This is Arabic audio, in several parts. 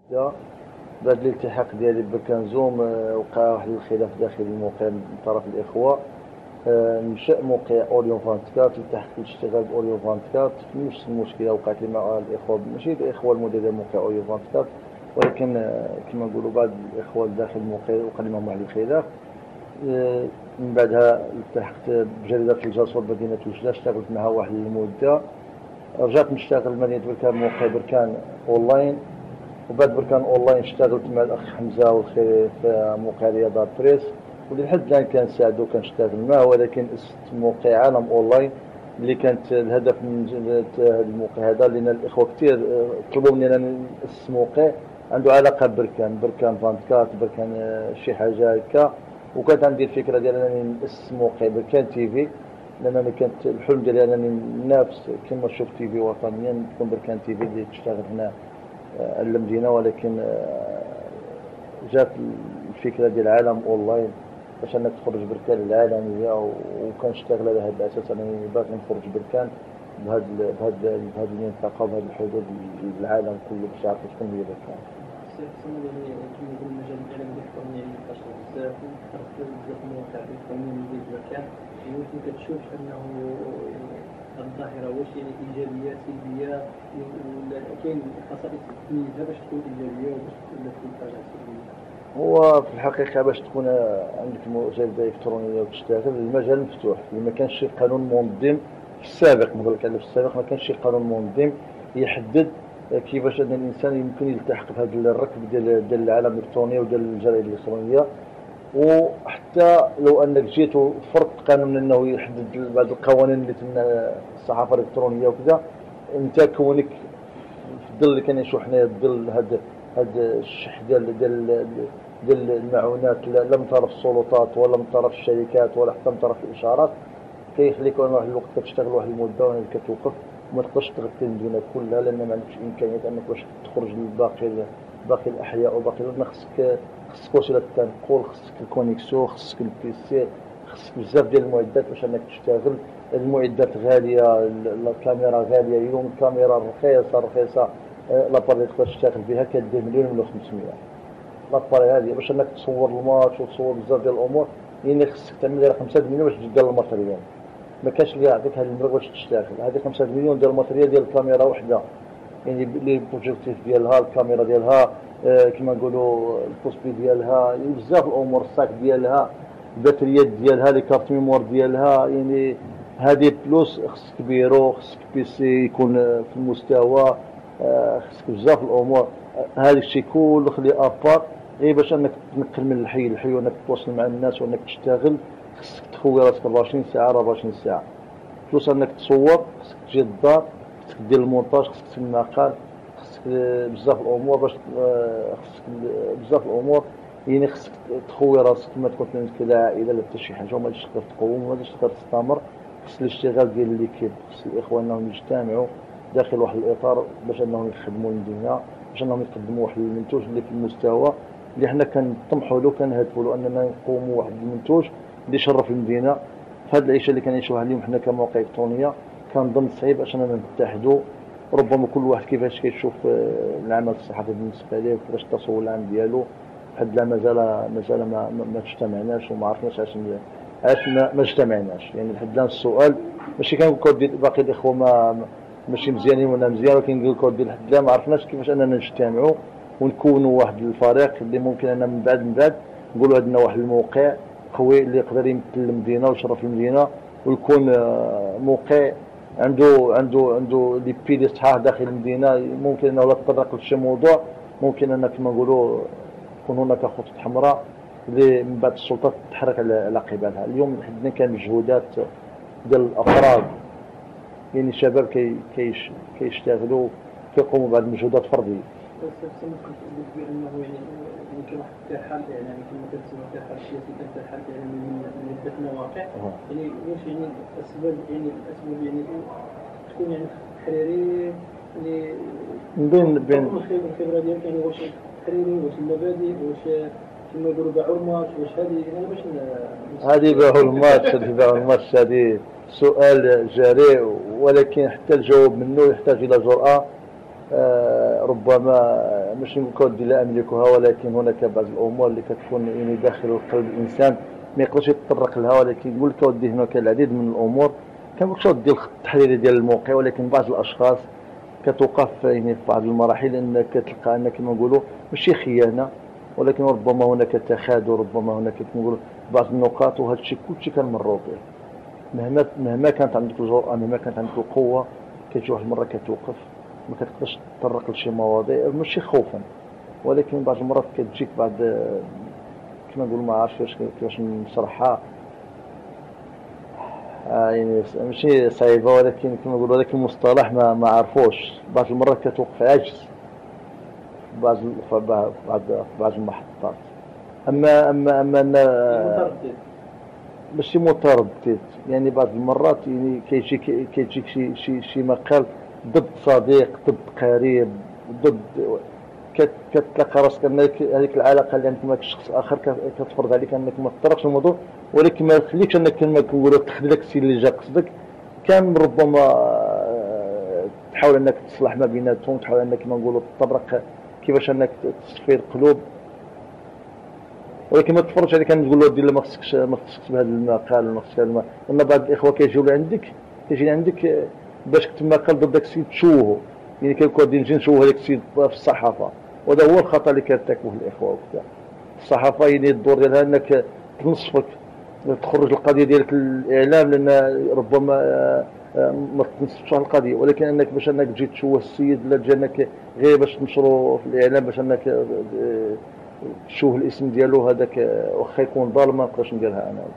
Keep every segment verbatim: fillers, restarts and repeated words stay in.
ده بعد الالتحاق ديالي ببركان زوم آه، وقع واحد الخلاف داخل الموقع من طرف الإخوة. آه، نشأ موقع أوريون أربعة وعشرين، التحقت نشتغل بأوريون أربعة وعشرين في نفس المشكلة وقعت لي مع الإخوة، ماشي الإخوة المديرين ديال موقع أوريون أربعة وعشرين، ولكن آه، كما نقولوا بعض الإخوة داخل الموقع وقع لي معهم واحد الخلاف. آه، من بعدها التحقت بجريدة الجاسور مدينة وجدة، اشتغلت معها واحد المدة، رجعت نشتغل مدينة بركان موقع بركان أونلاين، وبعد بركان أونلاين اشتغلت مع الأخ حمزة والخير في موقع رياضة بريس، واللي لحد الآن كنساعدو كنشتغل معاه، ولكن اسست موقع عالم أونلاين اللي كانت الهدف من هذا الموقع هذا، لأن الإخوة كثير طلبوا مني أنا نأسس موقع عنده علاقة بركان بركان أربعة وعشرين بركان شي حاجة هكا، وكانت عندي الفكرة ديال أنني نأسس موقع بركان تيفي، لأنني كانت الحلم ديالي أنني ننافس كما شوف تيفي وطنيا تكون بركان تيفي اللي تشتغل هنا المدينة، ولكن جات الفكرة ديال العالم أونلاين باش أنك تخرج بركان العالمية، وكنشتغل على هذا الأساس أنني باغي نخرج بركان بهاد بهاد بهاد المنطقة وبهاد الحدود العالم كله باش يعرفوا شكون هي بركان. كما يقول المجال الإعلامي الإلكتروني يعني انتشر بزاف وتعرف بزاف المواقع الإلكترونية ديال بركان، يمكن كتشوف أنه الظاهرة واش يعني إيجابية سلبية، ولا كاين خصائص تميزها باش تكون إيجابية وباش ولا تكون حاجة سلبية؟ هو في الحقيقة باش تكون عندك جريدة إلكترونية وتشتغل المجال مفتوح، ما كانش شي قانون منظم في السابق، نقول لك في السابق ما كانش شي قانون منظم يحدد كيفاش أن الإنسان يمكن يلتحق بهذا الركب ديال ديال العالم الإلكتروني وديال الجرائد الإلكترونية. وحتى لو أنك جيت وفرضت قانون أنه يحدد بعض القوانين اللي تمنع الصحافة الإلكترونية وكذا، أنت كونك في الظل اللي كنعيشوا حنايا، الظل هذا هذا الشح ديال ديال ديال المعونات لا من طرف السلطات ولا من طرف الشركات ولا حتى من طرف الإشارات، كيخليك واحد الوقت كتشتغل واحد المدة وهنا كتوقف وما تقدرش تغطي المدينة كلها، لأن ما عندكش إمكانيات أنك باش تخرج للباقي باقي الأحياء وباقي البلدان. خصك خصك وسيلة التنقل، خصك الكونيكسيون، خصك البيسي، خصك بزاف ديال المعدات باش أنك تشتغل. المعدات غالية، الكاميرا غالية، اليوم الكاميرا رخيصة رخيصة لاباري تقدر تشتغل بها كدير مليون ولا خمسمية. لاباري هذه باش انك تصور الماتش وتصور بزاف ديال الامور، يعني خصك تعمل لها خمسة مليون باش تدير الماتريال، ما كانش اللي يعطيك هذا المبلغ باش تشتغل. هذه خمسة مليون ديال الماتريال ديال الكاميرا وحده، يعني لي بروجيكتيف ديالها، الكاميرا ديالها، آه كما نقولوا البوسبي ديالها، يعني بزاف الامور، الساك ديالها، الباتريات ديالها، لي كارت ميموار ديالها، يعني هذه بلوس خصك بيرو، خصك بيسي يكون في المستوى، خصك بزاف الامور. هذا الشيء كله خليه ابار غير باش انك تنقل من الحي للحي وانك تتواصل مع الناس وانك تشتغل. خصك تخوي راسك أربعة وعشرين ساعه أربعة وعشرين ساعه، بلوس انك تصور، خصك تجي للدار، خصك دير المونتاج، خصك تسمع المقال، خصك بزاف الامور باش خصك بزاف الامور، يعني خصك تخوي راسك كما تكون عندك العائله لا حتى شي حاجه وما تقدرش تقدر تقوم وما تقدرش تقدر تستمر. خص الاشتغال ديال ليكيب، خص الاخوان انهم يجتمعوا داخل واحد الاطار باش انهم يخدموا المدينه، باش انهم يقدموا واحد المنتوج اللي في المستوى اللي حنا كنطمحوا له كنهدفوا له، اننا نقوموا واحد المنتوج اللي يشرف المدينه. في هذه العيشه اللي كنعيشوها اليوم حنا كمواقع الكترونيه كنظن صعيب باش اننا نتحدوا. ربما كل واحد كيفاش كيشوف العمل الصحفي بالنسبه ليه وكيفاش التصور العام ديالو، بحد لا مازال مازال ما ما اجتمعناش وما عرفناش علاش علاش ما, ما اجتمعناش. يعني لحد الان السؤال ماشي كنقول باقي الاخوه ما ماشي مزيانين ولا مزيان، ولكن كنقول لحد الان ما عرفناش كيفاش اننا نجتمعوا ونكونوا واحد الفريق اللي ممكن ان من بعد من بعد نقولوا عندنا واحد الموقع قوي اللي يقدر يمثل المدينه ويشرف المدينه، ويكون موقع عنده عنده عنده لي بيدي صحاح داخل المدينه. ممكن انه لا تطرق لشي موضوع، ممكن ان كما نقولوا تكون هناك خطوط حمراء اللي من بعد السلطات تتحرك على قبالها. اليوم حدنا كان مجهودات ديال الافراد، يعني شباب كي كيش كيشتغلوا كيقوموا بعض المجهودات فرديه. بس بالنسبه انه يعني يمكن واحد الترحال، يعني كما كنسموا الترحال السياسي، كان ترحال يعني من عده مواقع، يعني واش يعني الاسباب، يعني الاسباب يعني تكون يعني تحريري يعني بين بين الخبره ديالك، يعني واش تحريري، واش المبادئ، واش كما يقولوا باعوا الماتش، واش هذه يعني باش هذه باعوا الماتش هذه باعوا الماتش هذه سؤال جريء، ولكن حتى الجواب منه يحتاج الى جرأة. آه ربما مش نقول كودي لا املكها، ولكن هناك بعض الامور اللي كتكون يعني داخل قلب الانسان ما يقدرش يتطرق لها، ولكن نقول لك اودي هناك العديد من الامور كنقولش ديال الخط التحريري ديال الموقع، ولكن بعض الاشخاص كتوقف يعني في بعض المراحل انك كتلقى ان كما نقولوا ماشي خيانه، ولكن ربما هناك تخاذل، ربما هناك كما نقولوا بعض النقاط، وهذا الشيء كلشي كنمروا به. مهما مهما كانت عندك الجرأة، مهما كانت عندك القوه، كتجي واحد المره كتوقف ما كتقدرش تطرق لشي مواضيع ماشي خوفا، ولكن بعض المرات كتجيك بعض كما نقولوا ما عرفتش كيفاش نشرحها، آه يعني ماشي صعيبه، ولكن كما نقولوا ولكن المصطلح ما ما عرفوش. بعض المرات كتوقف عاجز بعض بعض بعض المحطات. اما اما اما أنا ماشي متردد، يعني بعض المرات يعني كيجيك كيجيك شي شي شي مقال ضد صديق، ضد قريب، ضد كتلقى راسك انك هذيك العلاقه اللي عندك مع شخص اخر كتفرض عليك انك ما تطرقش الموضوع، ولكن ما يخليكش انك كما كنقولوا تخدي داك الشيء اللي جا قصدك. كان ربما تحاول انك تصلح ما بيناتهم، تحاول انك كما نقولوا تطرق كيفاش انك تصفي القلوب، ولكن ما تفرضش عليك ان تقول له دير ما خصكش ما خصكش بهذا المقال وما خصكش هذا المقال. لان بعض الاخوه كيجيو لعندك كيجي عندك باش كتب مقال ضد داك السيد تشوهه، يعني كيكون غادي نجي نشوه هذاك السيد في الصحافه، وهذا هو الخطا اللي كيرتكبوه الاخوه وكذا. الصحافه يعني الدور ديالها انك تنصفك، تخرج القضيه ديالك للاعلام، لان ربما ما تنصفش على القضيه، ولكن انك باش انك تجي تشوه السيد ولا تجي انك غير باش تنشروا في الاعلام باش انك تشوه الاسم ديالو، هذاك واخا يكون ظالم ما نقدرش نديرها انا.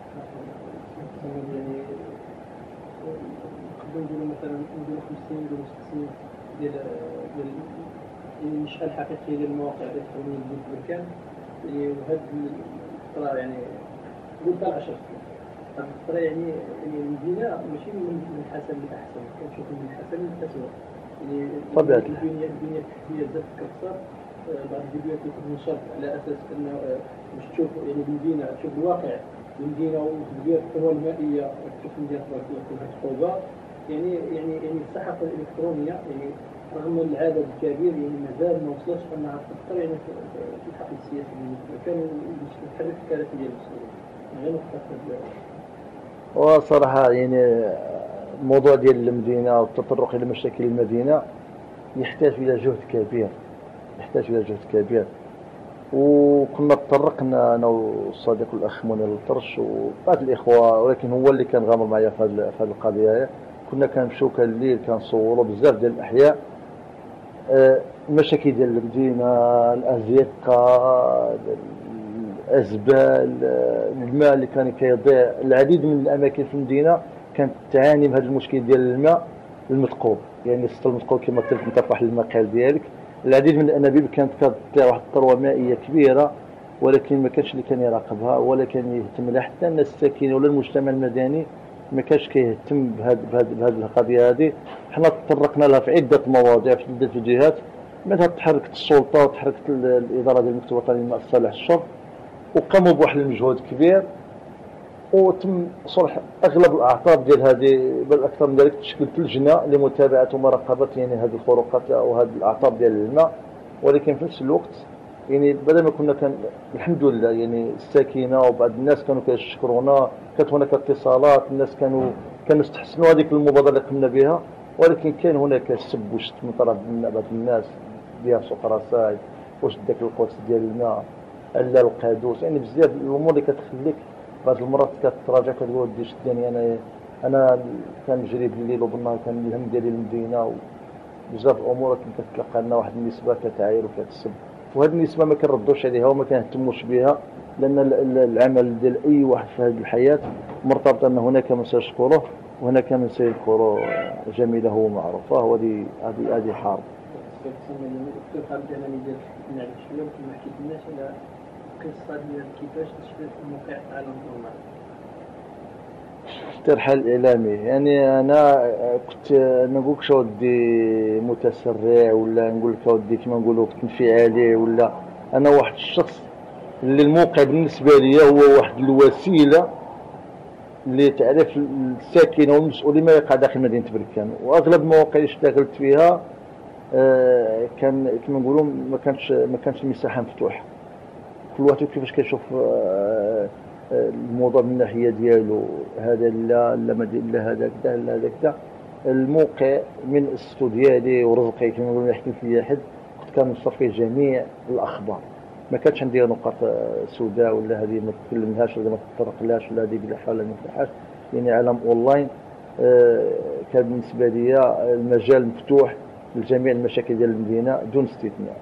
نقدروا مثلا نديروا خمس سنين نديروا ست سنين ديال ديال يعني شحال حقيقي ديال المواقع الالكترونيه اللي في المكان، وهاد الفتره يعني قلت عشر سنين. هاد الفتره يعني يعني المدينه ماشي من الحسن للاحسن، كنشوف من الحسن للاسوء. يعني طبيعة الدنيا الدنيا التحتيه بزاف كثر، بعض الفيديوهات اللي كتنشر على اساس انه باش تشوف يعني المدينه، تشوف الواقع المدينه وتدير الثروه المائيه، تشوف المدينه كلها تخوضها. يعني يعني يعني الصحافه الالكترونيه يعني رغم العدد الكبير يعني مازال ما وصلتش انها تاثر يعني في الحقل السياسي كان تحرك الكراسي ديال المسؤولين غير نقطه. وصراحه يعني الموضوع ديال المدينه والتطرق الى مشاكل المدينه يحتاج الى جهد كبير، يحتاج الى جهد كبير. وكنا تطرقنا انا والصديق الاخ منير الطرش وبعض الاخوه، ولكن هو اللي كان غامر معايا في هذه القضيه. كنا كنمشيو كالليل كنصوروا بزاف ديال الاحياء، المشاكل ديال المدينه، الازقه، الازبال، الماء اللي كان كيضيع. العديد من الاماكن في المدينه كانت تعاني من هذا المشكل ديال الماء المثقوب، يعني السطل المثقوب كما قلت انت في واحد المقال ديالك. العديد من الانابيب كانت كتضيع واحد الثروه مائيه كبيره، ولكن ما كانش اللي كان يراقبها ولا كان يهتم لها، حتى الناس الساكنه ولا المجتمع المدني ما كانش كيهتم بهذه بهذه القضيه هذه. حنا تطرقنا لها في عده مواضيع في عده جهات، منها تحركت السلطه وتحركت الاداره ديال المكتب الوطني للمصالح الشرب، وقاموا بواحد المجهود كبير، وتم صلح اغلب الاعطاب ديال هذه، بل اكثر من ذلك تشكلت لجنه لمتابعه ومراقبه يعني هذه الخروقات او هذه الاعطاب ديال الماء. ولكن في نفس الوقت يعني بدل ما كنا كان الحمد لله يعني الساكنه وبعض الناس كانوا كيشكرونا، كانت هناك اتصالات، الناس كانوا كانوا استحسنوا هذيك المبادره اللي قمنا بها، ولكن كان هناك سب وشت من طرف بعض الناس ديال سوق راساي، واش داك القدس ديال الماء، الا القادوس، يعني بزاف الامور اللي كتخليك بعض المرات كتراجع كتقول ودي شدني انا انا كنجري بالليل وبالنهار، كان الهم ديالي المدينه وبزاف الامور، كتلقى لنا واحد النسبه كتعاير وكتسب، وهذه النسبه ما كنردوش عليها وما كنهتموش بها، لان العمل ديال اي واحد في هذه الحياه مرتبط ان هناك من سيشكره وهناك من سيذكر جميله ومعروفه، وهذه هذه هذه حرب. الدكتور حابب انا ندير نعرف شويه كما حكيت لنا على القصه ديال كيفاش تشبه الموقع العالم النورمال. الترحال الاعلامي يعني انا كنت نقول لك ودي متسرع، ولا نقول لك ودي كما نقولوا كنت انفعالي، ولا انا واحد الشخص اللي الموقع بالنسبه لي هو واحد الوسيله لتعريف الساكنه والمسؤولين ما يقع داخل مدينه بركان. واغلب المواقع اللي اشتغلت فيها آه، كان كما نقولوا ما كانش ما كانش المساحه مفتوحه، كل واحد كيفاش كيشوف آه، آه، الموضوع من الناحيه ديالو، هذا لا لا ما دي- لا هذا كذا لا هذا كذا. الموقع من السطو ديالي ورزقي كما نقولوا يحكي فيه حد، كنت كنشر فيه جميع الاخبار، ما كانش عندي نقاط آه، سوداء ولا هذه ما تكلمهاش ولا ما تطرقلهاش ولا هذه مليحه ولا ما مليحاش. يعني عالم اونلاين آه، كان بالنسبه لي المجال مفتوح لجميع المشاكل ديال المدينه دون استثناء.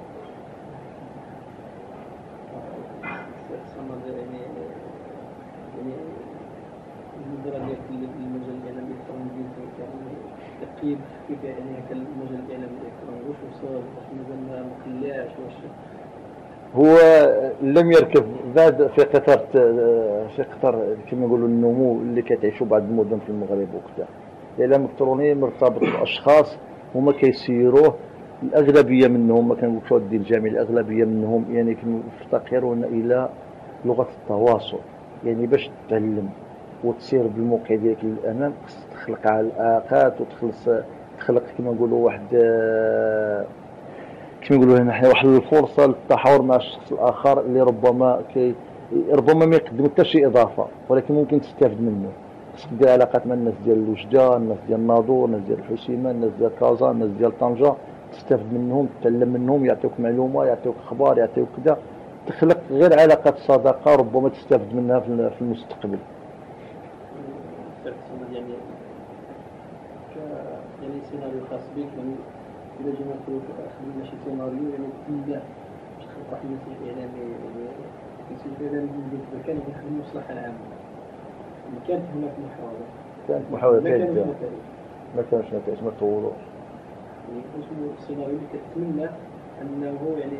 صمد يعني يعني النظرة ديالك للمجال الإعلامي الإلكتروني يعني تقييم كيف يعني هكا المجال الإعلامي الإلكتروني واش وصل واش مازال ما خلاش واش هو لم يركب زاد في قطار في قطار كما نقولوا النمو اللي كتعيشوا بعض المدن في المغرب وكذا. الاعلام الالكتروني مرتبط باشخاص هما كيسيروه، الاغلبيه منهم ما كنقولش ودي الجميع، الاغلبيه منهم يعني يفتقرون الى لغه التواصل. يعني باش تتعلم وتسير بالموقع ديالك للامام خصك تخلق علاقات وتخلص تخلق كما نقولوا واحد كما يقولوا هنا حنا واحد الفرصه للتحاور مع الشخص الاخر اللي ربما كي ربما ما يقدم حتى شي اضافه ولكن ممكن تستافد منه. خصك دير علاقات مع الناس ديال الوجده، الناس ديال الناظور، الناس ديال الحسيمه، الناس ديال كازا، الناس ديال طنجه، تستافد منهم، تتعلم منهم، يعطيوك معلومه، يعطيوك اخبار، يعطيوك كذا، تخلق غير علاقات صداقه ربما تستافد منها في المستقبل. يعني يعني سيناريو خاص بك يعني إذا جينا نقولوا خدمنا شي سيناريو يعني تنجح باش تخلق واحد المسيح إعلامي يعني المسيح الإعلامي اللي كان يخدم المصلحة العامة. كانت هناك محاولة كانت محاولة ثالثة ما كانش نتائج ما طولوش. يعني اسمه السيناريو اللي كتمنى أنه يعني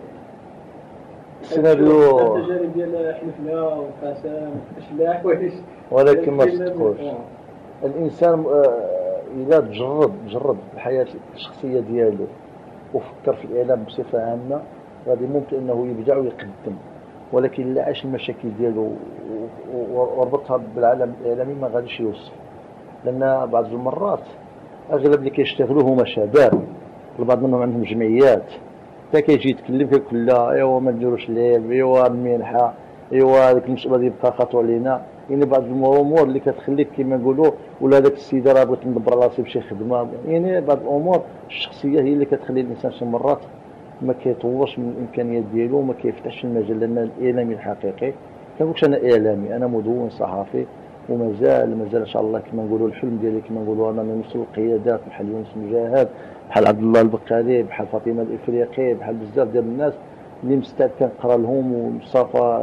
السيناريو التجارب ديال حلفنا وقسم أشلاح ولكن ما صدقوش. الإنسان إذا تجرد تجرد الحياة الشخصية ديالو وفكر في الإعلام بصفة عامة غادي ممكن أنه يبدع ويقدم، ولكن إلا عاش المشاكل ديالو وربطها بالعالم الإعلامي ما غاديش يوصل. لأن بعض المرات أغلب اللي كيشتغلوا هما شباب، البعض منهم عندهم جمعيات، حتى كيجي يتكلم كيقول لا ايوا ما نديروش لعب، ايوا المنحة، ايوا هذيك المسألة ديال بقى خاطو علينا. يعني بعض الأمور اللي كتخليك كما نقولوا ولا هذاك السيدة راه بغيت ندبر راسي بشي خدمة. يعني بعض الأمور الشخصية هي اللي كتخلي الإنسان شي مرات ما كيطورش من الإمكانيات ديالو وما كيفتحش المجال. لأن الإعلامي الحقيقي كنقولش أنا إعلامي، أنا مدون صحفي ومازال مازال ان شاء الله كما نقولوا الحلم ديالي كما نقولوا انا نوصل للقيادات بحال يونس مجاهد، بحال عبد الله البقالي، بحال فاطمه الافريقي، بحال بزاف ديال الناس اللي مستعد كنقرا لهم، ومصطفى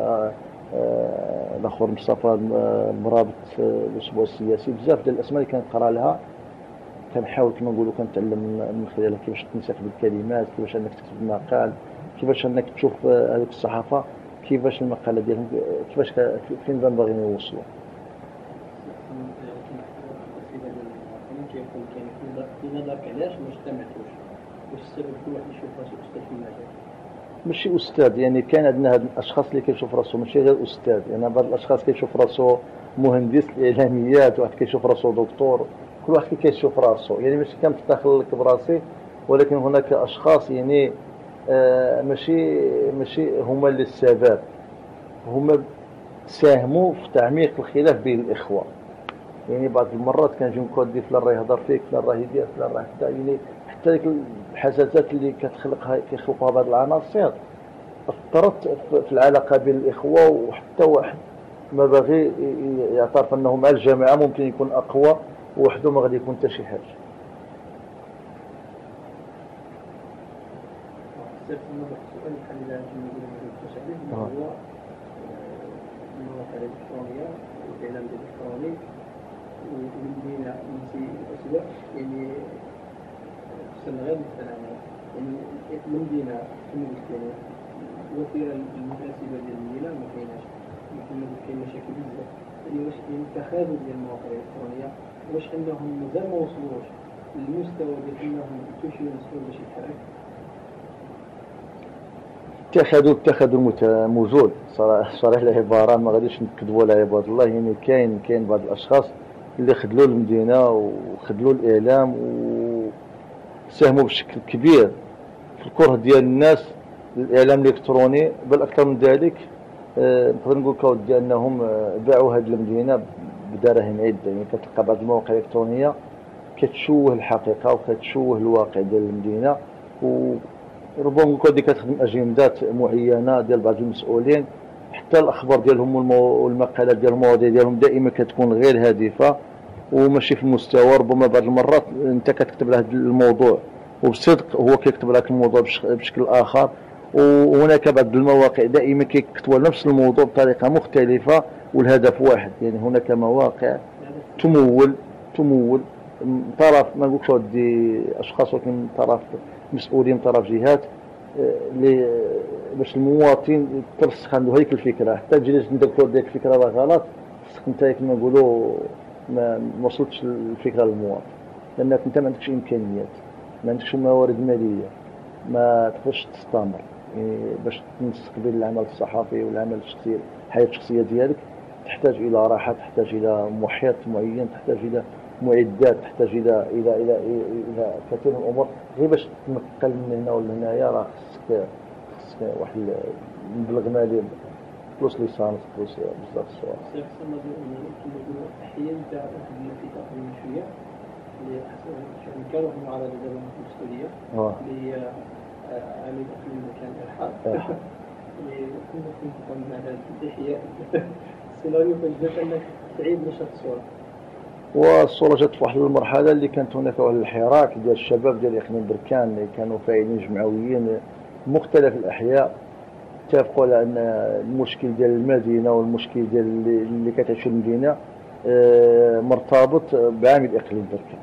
الاخر مصطفى المرابط الاسبوع السياسي، بزاف ديال الاسماء اللي كنقرا لها كنحاول كما نقولوا كنتعلم من خلالها كيفاش تنسق بالكلمات، كيفاش انك تكتب مقال، كيفاش انك تشوف هذوك الصحافه كيفاش المقاله ديالهم كيفاش فين باغيين يوصلوا. في نظرك علاش ما اجتمعتوش؟ واش السبب كل واحد يشوف راسو استاذ في المجال؟ ماشي استاذ، يعني كان عندنا هاد الاشخاص اللي كيشوف راسو ماشي غير استاذ. يعني بعض الاشخاص كيشوف راسو مهندس الاعلاميات، واحد كيشوف راسو دكتور، كل واحد كيشوف راسو. يعني ماشي كنفتخر لك براسي، ولكن هناك اشخاص يعني آه ماشي ماشي هما اللي السبب، هما ساهموا في تعميق الخلاف بين الاخوه. يعني بعض المرات كنجي نكودي فلان راه يهضر فيك، فلان راه يدير، فلان راه كذا. يعني حتى ديك الحساسات اللي كتخلقها كيخلقوها بعض العناصر اثرت في العلاقه بين الاخوه، وحتى واحد ما باغي يعترف انه مع الجماعه ممكن يكون اقوى وحده ما غادي يكون حتى شي حاجه. السؤال الحالي اللي نقولوا هو المواقع الالكترونيه والاعلام الالكتروني والمدينه التي اسوا يعني خصنا غير مثلا يعني المدينه كما قلت يعني الوتيره المناسبه ديال المدينه ما كايناش، كما قلت كاين مشاكل بزاف. يعني واش كاين تخاذل ديال المواقع الالكترونيه، واش انهم مازال ما وصلوش للمستوى ديال انهم يمشيو يوصلوا باش يتحرك؟ اتخذوا اتخذوا موجود صراحه العباره ما غاديش نكذبوا على عباد الله. يعني كاين كاين بعض الاشخاص اللي خذلوا المدينه وخذلوا الاعلام ساهموا بشكل كبير في الكره ديال الناس الاعلام الالكتروني، بل اكثر من ذلك آه، نقدر نقول لك اودي انهم آه، باعوا هذه المدينه بدراهم عده. يعني كتلقى بعض المواقع الالكترونيه كتشوه الحقيقه وكتشوه الواقع ديال المدينه، وربما نقول دي كتخدم اجندات معينه ديال بعض المسؤولين. حتى الاخبار ديالهم والمقالات ديالهم والمواضيع ديالهم دائما كتكون غير هادفه وماشي في المستوى. ربما بعض المرات انت كتكتب له هذا الموضوع وبصدق هو كيكتب لك الموضوع بشكل اخر، وهناك بعض المواقع دائما كيكتبوا نفس الموضوع بطريقه مختلفه والهدف واحد. يعني هناك مواقع تمول تمول من طرف ما نقولش ودي اشخاص، ولكن من طرف مسؤولين، من طرف جهات اللي باش المواطن يترسخ عنده هيك الفكره. حتى تجي نديروا ديك الفكره راه غلط، خصك انت كما نقولوا ما وصلتش الفكره للمواطن، لانك انت ما عندكش امكانيات، ما عندكش موارد ماليه، ما تقدرش تستمر. يعني باش تنسق بين العمل الصحفي والعمل الشخصي، الحياه الشخصيه ديالك تحتاج الى راحه، تحتاج الى محيط معين، تحتاج الى معدات، تحتاج الى الى الى الى كثير من الامور. غير باش تنقل من هنا ولا هنايا راه خصك خصك واحد المبلغ مالي، فلوس ليسانس، فلوس بزاف الصوالح. سي حسن كما نقولوا احيانا تاع واحد في تقريبا شويه اللي يعني كانوا في المعارضه دابا في السعوديه اللي هي عامل في المكان الحاد اللي كنا كنتكلم مع هذا الاحياء السيناريو فاش انك تعيد نشاط الصوره. والصوره جات في واحد المرحله اللي كانت هناك واحد الحراك ديال الشباب ديال اقليم بركان اللي كانوا فاعلين جمعويين مختلف الاحياء، اتفقوا على ان المشكل ديال المدينه والمشكل ديال اللي كتعيش المدينه مرتبط بعامل اقليم بركان،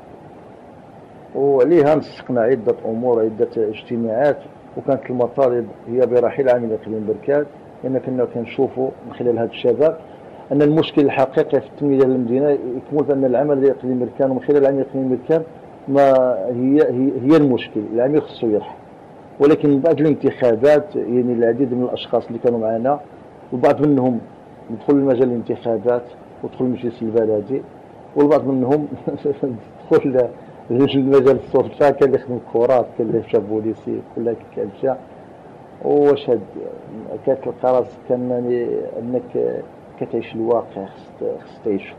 وعليها نسقنا عده امور، عده اجتماعات، وكانت المطالب هي برحيل عامل اقليم بركان. لان كنا كنشوفوا من خلال هذا الشباب ان المشكل الحقيقي في التنميه ديال المدينه يكمن في ان العمل ديال اقليم بركان، ومن خلال عامل اقليم بركان ما هي هي, هي المشكل. العميل خصو يرحل، ولكن بعد الانتخابات يعني العديد من الاشخاص اللي كانوا معنا البعض منهم دخل لمجال الانتخابات ودخل المجلس البلدي، والبعض منهم دخل لمجال السلطه، كان يخدم كرات، كان اللي مشى بوليسي، كل كان مشى. واش هاد كتلقى راسك كانني انك كتعيش الواقع، خص تعيشو.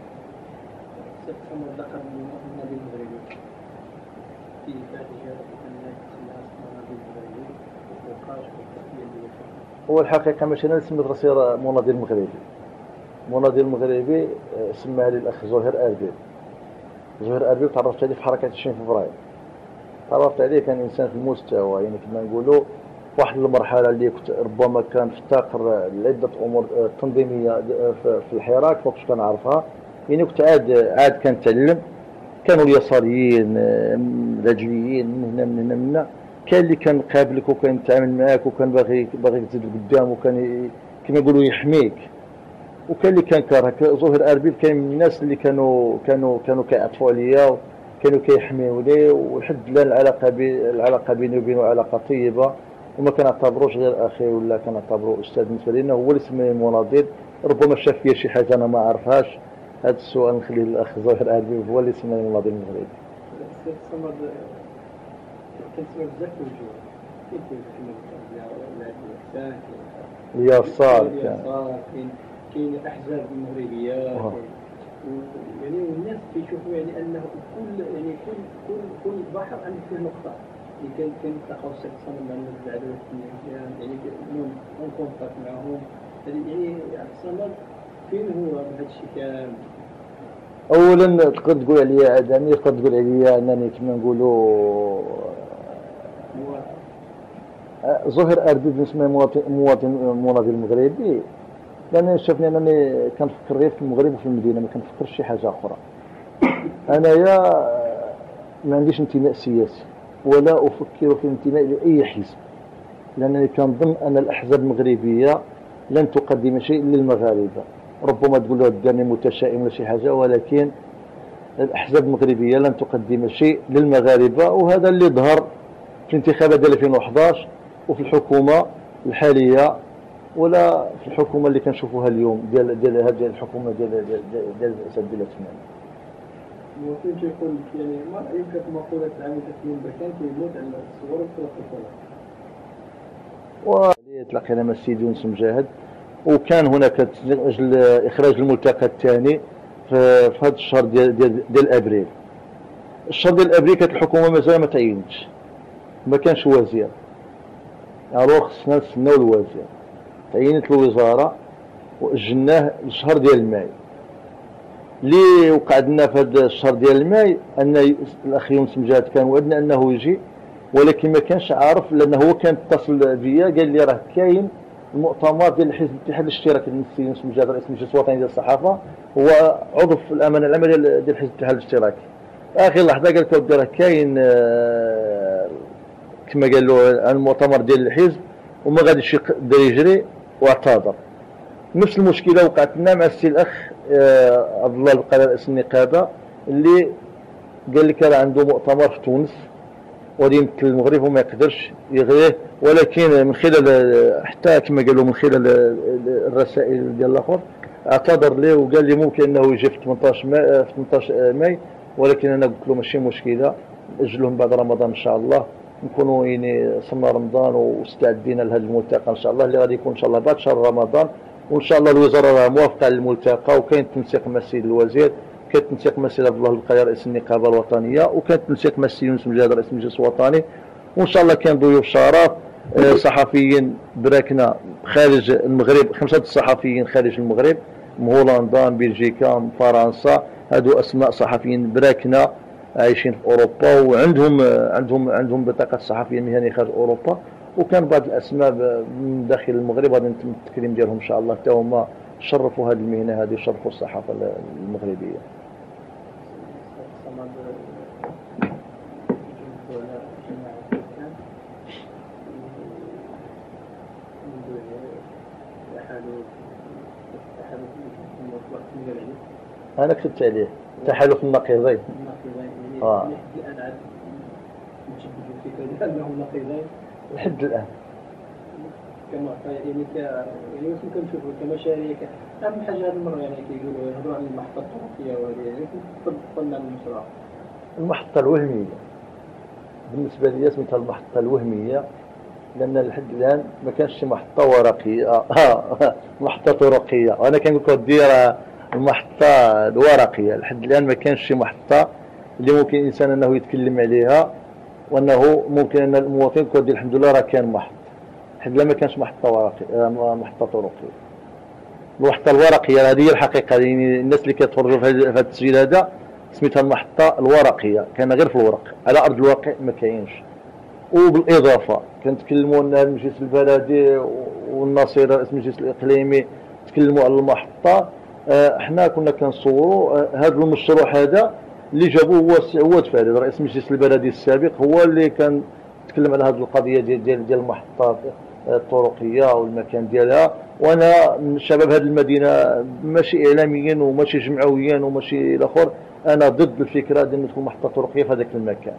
هو الحقيقه ماشي انا اللي سميت راسي مناضل مغربي. مناضل مغربي سماها لي الاخ زهير اربيل. زهير اربيل تعرفت عليه في حركه عشرين فبراير، تعرفت عليه كان انسان في المستوى، يعني كما نقولوا واحد المرحله اللي كنت ربما كان افتقر لعده امور تنظيميه في الحراك فوقش كنعرفها. يعني كنت عاد عاد كنتعلم، كانوا اليساريين الرجليين من هنا من هنا من هنا، كان اللي كان قابلك وكان يتعامل معاك وكان باغي باغي تزيد لقدام وكان كما يقولوا يحميك، وكان اللي كان كارهك. زهير اربيل كان من الناس اللي كانوا كانوا كانوا كيعطفوا عليا وكانوا كيحميوني، ولحد الان العلاقه بي العلاقه بيني وبينه علاقه طيبه، وما كنعتبروش غير اخي ولا كنعتبرو استاذ بالنسبه لنا. هو اللي سماني مناضل، ربما شاف فيا شي حاجه انا ما عرفهاش. هذا السؤال نخليه للاخ زهير اربيل، هو اللي سماني مناضل المغربي. السي صمد كنسمع بزاف د الجوع، كيف كيف كيف اليسار كاين كاين الاحزاب المغربيه، يعني والناس كيشوفوا يعني انه كل يعني كل كل كل بحر عنده فيه نقطه اللي كان كنتلاقاو السي صمد مع الناس العدو الثانيين، يعني اون كونتاكت معاهم. يعني صمد فين هو بهذا الشيء كامل؟ اولا تقدر تقول عليا ادمي، تقدر تقول عليا انني كما نقولوا زهير اربيل بالنسبه مواطن مواطن مناضل مغربي، لانني شافني انني كنفكر غير في المغرب وفي المدينه، ما كنفكرش شي حاجه اخرى. انايا ما عنديش انتماء سياسي ولا افكر في الانتماء لاي حزب، لانني كنظن ان الاحزاب المغربيه لن تقدم شيء للمغاربه. ربما تقول له داني متشائم ولا شي حاجه، ولكن الاحزاب المغربيه لن تقدم شيء للمغاربه، وهذا اللي ظهر في الانتخابات ديال ألفين وأحد وفي الحكومه الحاليه، ولا في الحكومه اللي كنشوفوها اليوم ديال ديال هذه الحكومه ديال ديال ديال الاسد بلا ثمان. المواطن تيقول لك يعني ما رأيك في مقولة عامل تسليم بكان كيموت على الصور وصورة الصلاة؟ وتلاقينا مع السيد يونس مجاهد، وكان هناك أجل إخراج الملتقى الثاني في هذا الشهر ديال ديال, ديال أبريل. الشهر ديال أبريل كانت الحكومة مازال ما تعينتش، ما كانش وزير، الوغ خصنا نستناو الوزير. تعينت الوزارة وأجلناه للشهر ديال ماي. اللي وقع لنا في هذا الشهر ديال ماي أن الأخ يونس مجاهد كان وعدنا أنه يجي، ولكن ما كانش عارف، لأنه هو كان اتصل بيا قال لي راه كاين المؤتمر ديال حزب الاتحاد الاشتراكي ديال السي يونس مجاهد رئيس المجلس الوطني ديال الصحافة، هو عضو في الأمانة العامة ديال حزب الاتحاد الاشتراكي. آخر لحظة قال لك راه كاين كما قال له المؤتمر ديال الحزب وما غاديش يقدر يجري واعتذر. نفس المشكلة وقعت لنا مع السي الأخ عبد الله القلال رئيس النقابة، اللي قال لك راه عنده مؤتمر في تونس وغادي يمثل المغرب وما يقدرش يغريه، ولكن من خلال حتى كما قالوا من خلال الرسائل ديال الاخر اعتذر ليه وقال لي ممكن انه يجي في ثمنطاش ماي في ثمنطاش ماي، ولكن انا قلت له ماشي مشكله، اجلهم بعد رمضان ان شاء الله، نكونوا يعني صمنا رمضان واستعدينا لهذا الملتقى ان شاء الله اللي غادي يكون ان شاء الله بعد شهر رمضان. وان شاء الله الوزاره موافقه على الملتقى، وكاين تنسيق مع السيد الوزير، كان تنسيق مع السيد عبد الله القلال رئيس النقابه الوطنيه، وكان تنسيق مع السي يونس مجاهد رئيس المجلس الوطني، وان شاء الله كان ضيوف شرف صحفيين براكنا خارج المغرب، خمسه الصحفيين خارج المغرب، من هولندا، من بلجيكا، من فرنسا، هادو اسماء صحفيين براكنا عايشين في اوروبا وعندهم عندهم عندهم بطاقه صحفيه مهنيه خارج اوروبا، وكان بعض الاسماء من داخل المغرب غادي نتم التكريم ديالهم ان شاء الله، حتى هما شرفوا هذه المهنه هذه، شرفوا الصحافه المغربيه. انا كتبت عليه تحالف النقيضين. اه الان عاد نشبكوا الفكره ديال انهم نقيضين لحد الان كما يعني ك يعني واش كنشوفوا كمشاريع. اهم حاجه هذه المره يعني كيقولوا يهضروا عن المحطه الطرقيه وهذه، يعني كيف تفضلنا المشروع؟ المحطه الوهميه بالنسبه لي سميتها المحطه الوهميه، لان لحد الان ما كانش شي محطه ورقيه اه محطه طرقيه، وانا كنقول لكم دير المحطه الورقيه. لحد الان ما كانش شي محطه اللي ممكن الانسان انه يتكلم عليها، وانه ممكن ان المواطن يقول الحمد لله راه كان محط. لحد الان ما كانش محطه ورقيه محطه طرقيه. المحطه الورقيه هذه هي الحقيقه، يعني الناس اللي كيتفرجوا في هذا التسجيل هذا سميتها المحطه الورقيه، كان غير في الورق، على ارض الواقع ما كاينش. وبالاضافه كنتكلموا ان المجلس البلدي والنصير رئيس المجلس الاقليمي تكلموا على المحطه. احنا كنا كنصوروا هذا المشروع هذا اللي جابوه هو السي عواد فارس رئيس المجلس البلدي السابق، هو اللي كان تكلم على هذه القضيه ديال ديال ديال المحطه الطرقيه والمكان ديالها. وانا من شباب هذه المدينه ماشي اعلاميا وماشي جمعويا وماشي الاخر، انا ضد الفكره ديال تكون محطه طرقيه في هذاك المكان.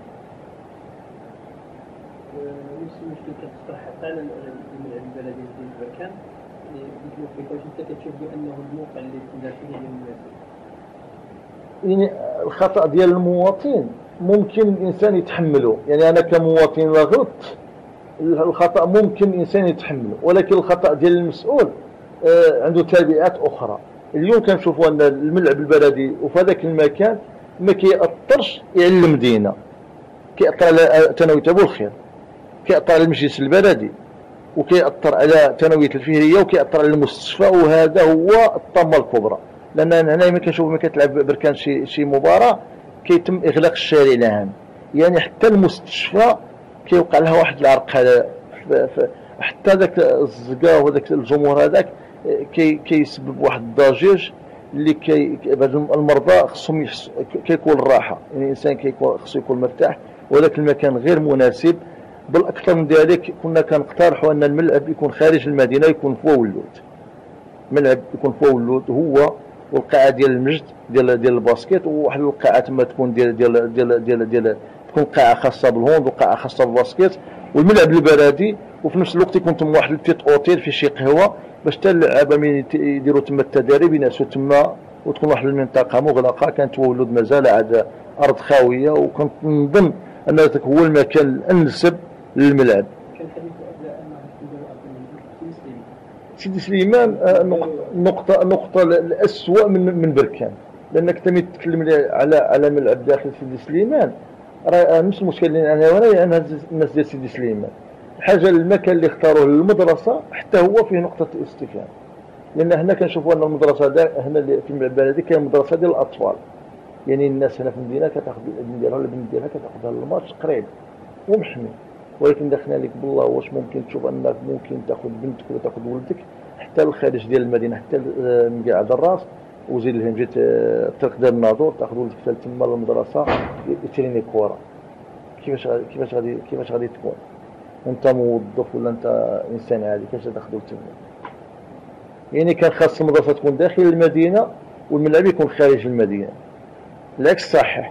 نفس المشكل كتطرح فعلا البلديه ديال المكان، مثل واش انت كتشوف بانه الموقع اللي تدار فيه هي المناسب؟ يعني الخطا ديال المواطن ممكن الانسان يتحمله، يعني انا كمواطن لا غلطت الخطا ممكن الانسان يتحمله، ولكن الخطا ديال المسؤول آه عنده تبعات اخرى. اليوم كنشوفوا ان الملعب البلدي وفي هذاك المكان ما كيأثرش على المدينه، كيأثر على تنويه ابو الخير، كيأثر على المجلس البلدي، وكيأثر على تنويه الفهريه، وكيأثر على المستشفى، وهذا هو الطامه الكبرى. لان هنا ملي كنشوف ملي كتلعب بركان شي شي مباراه كيتم اغلاق الشارع العام، يعني حتى المستشفى كيوقع لها واحد العرق هذا، حتى ذاك الزقا وهذاك الجمهور هذاك كي كيسبب واحد الضجيج اللي كي المرضى خصهم كيكون الراحه، يعني الانسان كيكون خصو يكون مرتاح، وذاك المكان غير مناسب. بالاكثر من ذلك كنا كنقترحوا ان الملعب يكون خارج المدينه، يكون فوق ولود، الملعب يكون فوق ولود هو والقاعه ديال المجد ديال ديال الباسكيت، وواحد القاعه تما تكون ديال ديال ديال ديال, ديال تكون قاعه خاصه بالهوند وقاعه خاصه بالباسكيت والملعب البلدي، وفي نفس الوقت يكون تما واحد البيت اوتيل في شي قهوه باش حتى اللعابه من يديروا تما التدريب ينعسوا تما وتكون واحد المنطقه مغلقه كانت تولد مازال عاد ارض خاويه، وكنت نظن ان ذاك هو المكان الانسب للملعب. كان حديث على انه يديروا ارض سيدي سيدي سليمان النقطه النقطه الاسوء من من بركان، لانك تمي تتكلم على على ملعب داخل سيدي سليمان، راه نفس المشكل اللي انا وانا انا الناس ديال سيدي سليمان. الحاجه المكان اللي اختاروه للمدرسه حتى هو فيه نقطه استفهام، لان هنا كنشوفوا ان المدرسه هنا في الملعب هذه كاين مدرسه ديال الاطفال، يعني الناس هنا في المدينه كتاخذ الابن ديالها ولا البنت ديالها كتاخذها للماتش قريب ومحمي، ولكن دخلنا لك بالله واش ممكن تشوف انك ممكن تاخذ بنتك ولا تاخذ ولدك حتى الخارج ديال المدينه، حتى من قاعد الراس وزيد لهم جيت الطريق ديال الناظور تاخذ ولدك حتى تما للمدرسه يتريني كره. كيفاش كيفاش غادي كيفاش غادي تكون انت موظف ولا انت انسان عادي؟ كيفاش تاخذو تما؟ يعني كان خاص المدرسه تكون داخل المدينه والملعب يكون خارج المدينه، العكس صحيح.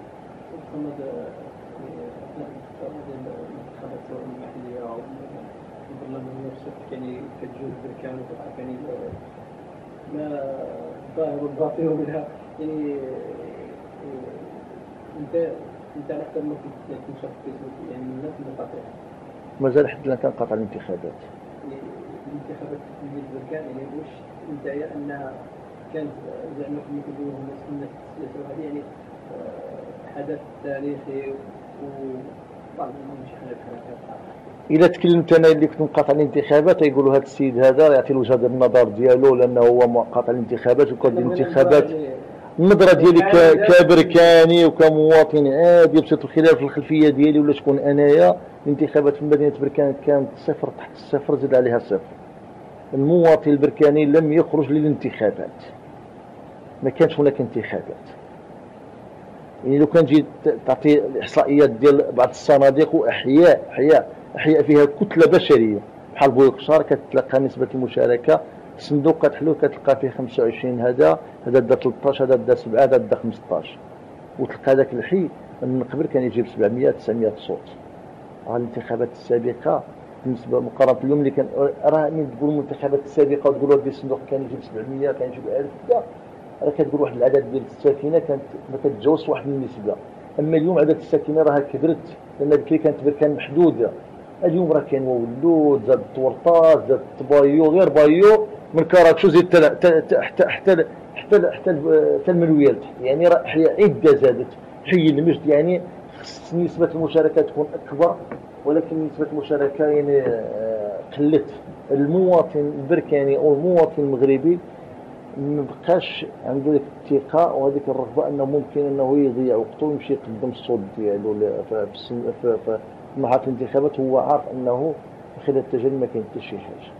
يعني كتجوز بركان وكتعرف يعني ما الظاهر والباطن منها، يعني انت انت على حسب ما كنت تنشر في فيسبوك يعني من الناس اللي قاطعين مازال حتى الان كنقاطع الانتخابات. يعني الانتخابات ديال بركان يعني واش انت انها كانت زعما كما كيقولوا الناس الناس السياسه هذه يعني حدث تاريخي وبعض من شي حاجه بحال هكا؟ الا تكلمت انا اللي كنت مقاطع الانتخابات يقولوا هذا السيد هذا يعطي وجهه النظر ديالو لانه هو مقاطع الانتخابات وكان الانتخابات النظره ديالي كبركاني وكمواطن عادي بصيت الخلاف في الخلفيه ديالي ولا شكون انايا. الانتخابات في مدينه بركان كانت صفر تحت الصفر زاد عليها صفر. المواطن البركاني لم يخرج للانتخابات، ما كانش هناك انتخابات. يعني لو كان جيت تعطي الاحصائيات ديال بعض الصناديق واحياء احياء احياء فيها كتله بشريه بحال بويقشار كتلقى نسبه المشاركه صندوق كتحلو كتلقى فيه خمسة وعشرين، هذا هذا دا ثلاثطاش، هذا دا سبعة، هذا دا خمسطاش، وتلقى ذاك الحي من قبل كان يجيب سبعمية تسعمية صوت. راه الانتخابات السابقه بالنسبه مقارنه اليوم اللي كان راه من تقول الانتخابات السابقه وتقولوا هذا الصندوق كان يجيب سبعمية كان يجيب ألف كذا، راه كتقول واحد العدد ديال الساكنه كانت ما كتجاوزش واحد النسبه. اما اليوم عدد الساكنه راه كبرت لان ذيك كانت بركان محدوده. اليوم راه كاين ولود زاد التورطات زاد الطبايو غير بايو من كراكشو زيد حتى حتى حتى حتى حتى المنويال تحت، يعني راه احياء عده زادت. حي المجد يعني خص نسبه المشاركه تكون اكبر، ولكن نسبه المشاركه يعني قلت. المواطن البركاني او المواطن المغربي ما بقاش عنده ديك الثقه وهذيك الرغبه انه ممكن انه يضيع وقته ويمشي يقدم الصوت ديالو في في في محط الانتخابات. هو عارف انه خلال التجارب ما كاين حتى شي حاجه.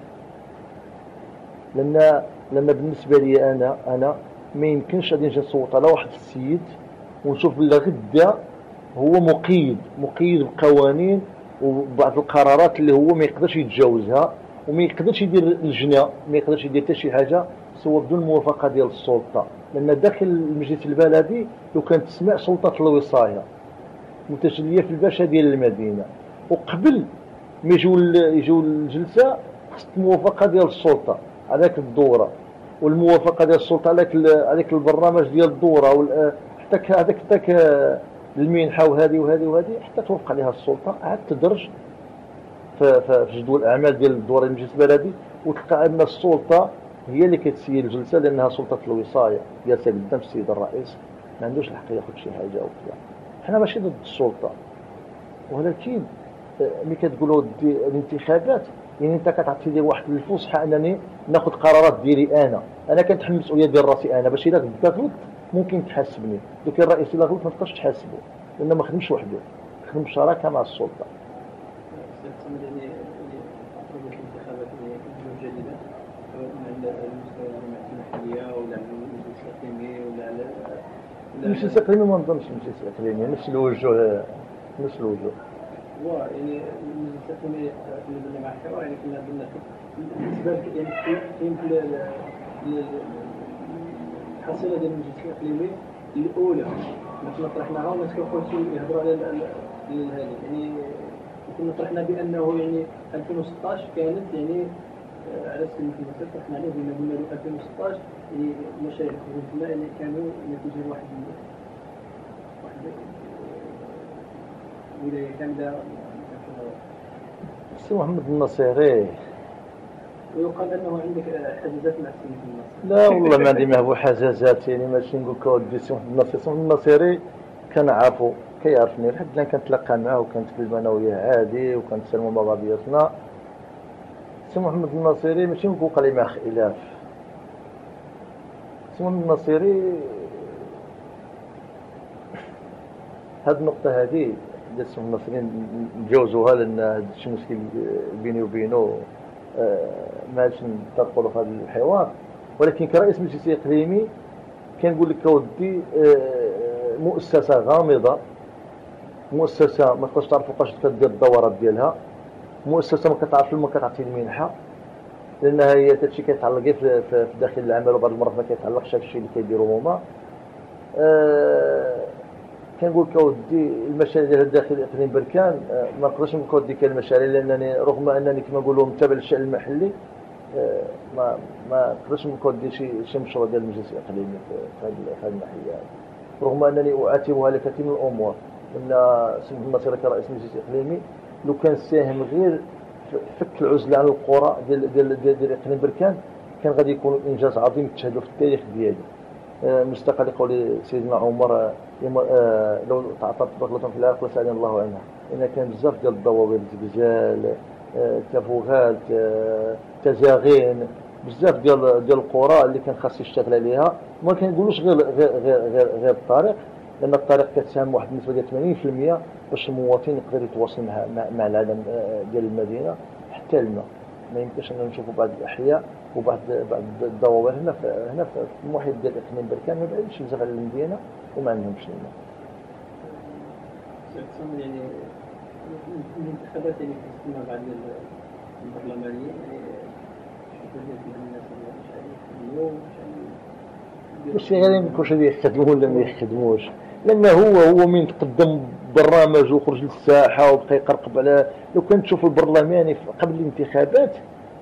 لان لان بالنسبه لي انا انا ما يمكنش غادي نجي نصوت على واحد السيد ونشوف بلا غدا هو مقيد مقيد بقوانين وبعض القرارات اللي هو ما يقدرش يتجاوزها وما يقدرش يدير اللجنه، ما يقدرش يدير حتى شي حاجه سوى بدون الموافقه ديال السلطه. لان داخل المجلس البلدي لو كانت تسمع سلطه الوصايه متجليه في الباشا ديال المدينه، وقبل ما يجيو يجيو الجلسه خص الموافقه ديال السلطه على ذاك الدوره، والموافقه ديال السلطه على ذاك البرنامج ديال الدوره، حتى هذاك ذاك المنحه وهذه وهذه وهذه حتى توافق عليها السلطه عاد تدرج في, في جدول الاعمال ديال الدوره المجلس البلدي، وتلقى ان السلطه هي اللي كتسير الجلسه لانها سلطه الوصايه جالسه قدام السيد الرئيس، ما عندوش الحق ياخذ شي حاجه او كذا. حنا ماشي ضد السلطه، ولكن ملي كتقولوا الانتخابات يعني انت كتعطي لي واحد الفسحه انني ناخذ قرارات ديالي انا انا كنتحمل المسؤوليه ديال راسي انا، باش الا غلطت ممكن تحاسبني. دوك الرئيس الا غلط ما تقدرش تحاسبه لانه ما خدمش وحده، خدم بشراكه مع السلطه. الانتخابات الجديده على المستوى المحليه ولا على المجلس الاقليمي ولا على المجلس الاقليمي ما نظنش المجلس الاقليمي نفس الوجوه نفس الوجوه هو يعني المجلس الاقليمي اللي بدنا مع الحوار يعني كنا بدنا بالنسبه يعني كاين الحصيله ديال المجلس الاقليمي الاولى كنا طرحناها والناس كيقولوا يهضروا على هذه يعني كنا طرحنا بانه يعني ألفين وستطاش كانت يعني على السن في مصر طرحنا عليه بما قلنا له ألفين وستطاش يعني المشايخ الخدمة يعني كانوا نتيجة واحد واحد ولاية كاملة. السي محمد النصيري ويقال انه عندك حجازات مع السي محمد النصيري. لا والله ما عندي ما هو حجازات، يعني ماشي نقول لك ودي السي محمد النصيري. السي محمد النصيري كنعرفو كيعرفني لحد الان، كنتلاقى معاه وكنتكلم انا وياه عادي وكنتسلموا مع بعضياتنا. السي محمد النصيري ماشي نقول عليه مع خلاف. السي محمد النصيري هاد النقطة هادي ديال السي محمد النصيري نتجاوزوها، لأن هاد شي مشكل بيني وبينو ما عادش نطرقوا له في هذا الحوار. ولكن كرئيس مجلس إقليمي كنقول لك اودي مؤسسة غامضة، مؤسسة ما تقدرش تعرف فوقاش كدير الدورات ديالها، مؤسسة ما كتعرف ما كتعطي المنحة، لأنها هي هادشي كيتعلق غير في, في داخل العمل، وبعض المرات ما كيتعلقش هادشي اللي كيديروا هما. أه كنقول لك اودي المشاريع ديال داخل اقليم بركان أه ما نقدرش نقول اودي كاين المشاريع، لانني رغم انني كما نقولوا متابع للشأن المحلي أه ما ما نقدرش نقول اودي شي شي مشروع ديال المجلس الاقليمي في هذه المحليه، رغم انني اعاتبها لكثير من الامور. ان سي محمد النصيري كرئيس مجلس اقليمي لو كان ساهم غير فك العزله عن القرى ديال ديال ديال, ديال اقليم بركان كان غادي يكون انجاز عظيم تشهدوا في التاريخ ديالي. أه مستقل قول سيدنا عمر أه لو تعطت بطلة في العراق لسألني الله عنها، إن كان بزاف ديال الضواوي، زلزال، أه تفوهات، أه تزاغين، بزاف ديال ديال القرى اللي كان خاص يشتغل عليها. ما كنقولوش غير غير غير غير, غير الطريق، لأن الطريق كتساهم واحد النسبة ديال ثمانين في المية باش المواطن يقدر يتواصل مع مع العالم ديال المدينة. حتى الماء ما يمكنش أن نشوفوا بعض الأحياء وبعض بعض الضواوي هنا في هنا في المحيط ديال اقليم بركان ما بعيدش بزاف على المدينة وما عندهمش الماء. يعني الانتخابات يعني في الاجتماع بعد البرلمانية واش غادي واش غادي يخدموا ولا ما يخدموش؟ لان هو هو من تقدم برنامج وخرج للساحه وبقى يقرقب على. لو كنت تشوف البرلماني قبل الانتخابات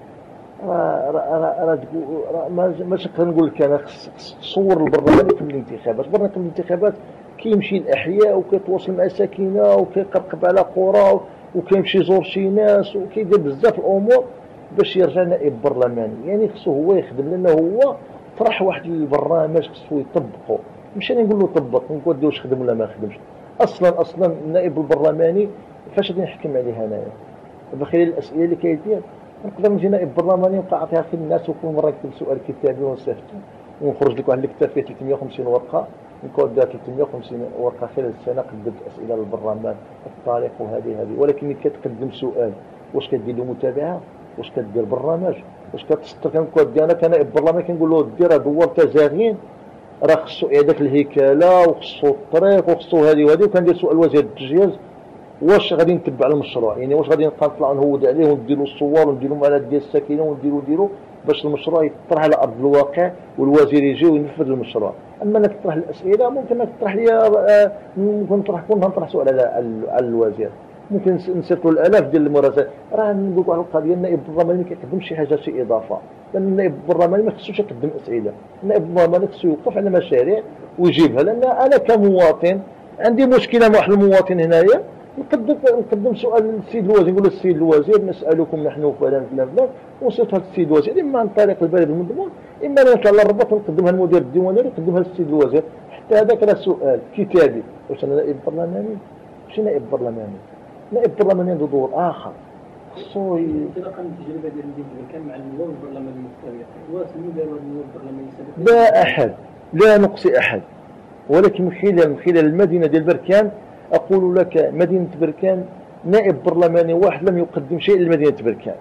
راه راه راه راه ماشي نقول لك انا خص تصور البرلماني قبل الانتخابات. البرلماني قبل الانتخابات كيمشي الاحياء وكيتواصل مع الساكنه وكيقرقب على قرى وكيمشي يزور شي ناس وكيدير بزاف الامور باش يرجع نائب برلماني. يعني خصو هو يخدم، لانه هو طرح واحد البرنامج خصو يطبقه، مش انا نقول له طبق نقول له واش خدم ولا ما خدمش. اصلا اصلا النائب البرلماني فاش غادي نحكم عليه انايا بخلال الاسئله اللي كيدير؟ نقدر نجي نائب برلماني ونبقى نعطيها في الناس وكل مره نكتب سؤال كتابي ونصيفطو ونخرج لك واحد الكتاب فيه ثلاثمية وخمسين ورقه، نكون دار ثلاثمية وخمسين ورقه خلال السنه قدمت اسئله للبرلمان الطريق وهذه هذه. ولكن ملي كتقدم سؤال واش كدير له متابعه، واش كدير برنامج، واش كتسطر؟ كنكون انا كنائب برلماني كنقول له دير دوار تزاغين، راه خصو اعاده الهيكله وخصو الطريق وخصو هذه وهذه. وكندير سؤال وزير التجهيز واش غادي نتبع المشروع، يعني واش غادي نبقى نطلع نهود عليه ونديروا الصور ونديروا مالات ديال الساكنه ونديروا نديروا باش المشروع يطرح على ارض الواقع والوزير يجي وينفذ المشروع. اما انك تطرح الاسئله ممكن انك تطرح لي ممكن نطرح كون نطرح سؤال على على الوزير، ممكن نسيروا الالاف ديال المراسل. راه نقول واحد القضيه، النائب البرلماني ما كيقدمش شي حاجه شي اضافه، لان النائب البرلماني ما خصوش يقدم اسئله. النائب البرلماني خصو يوقف على مشاريع ويجيبها. لان انا كمواطن عندي مشكله مع واحد المواطن هنايا، نقدم نقدم سؤال للسيد الوزير، نقول للسيد الوزير نسالكم نحن فلان فلان فلان، ونصيفط هذا السيد الوزير اما عن طريق البريد المضمون اما نطلع على الرباط ونقدمها للمدير الديواني ويقدمها للسيد الوزير. حتى هذاك راه سؤال كتابي. واش انا نائب برلماني؟ ماشي نائب برلماني، نائب برلماني عنده دور اخر. خصو انطلاقا من التجربه ديال مدينه بركان مع النواب البرلماني السابق، واش من داروا النواب البرلماني السابق؟ لا احد، لا نقصي احد، ولكن من خلال من خلال المدينه ديال بركان أقول لك مدينة بركان نائب برلماني واحد لم يقدم شيء لمدينة بركان.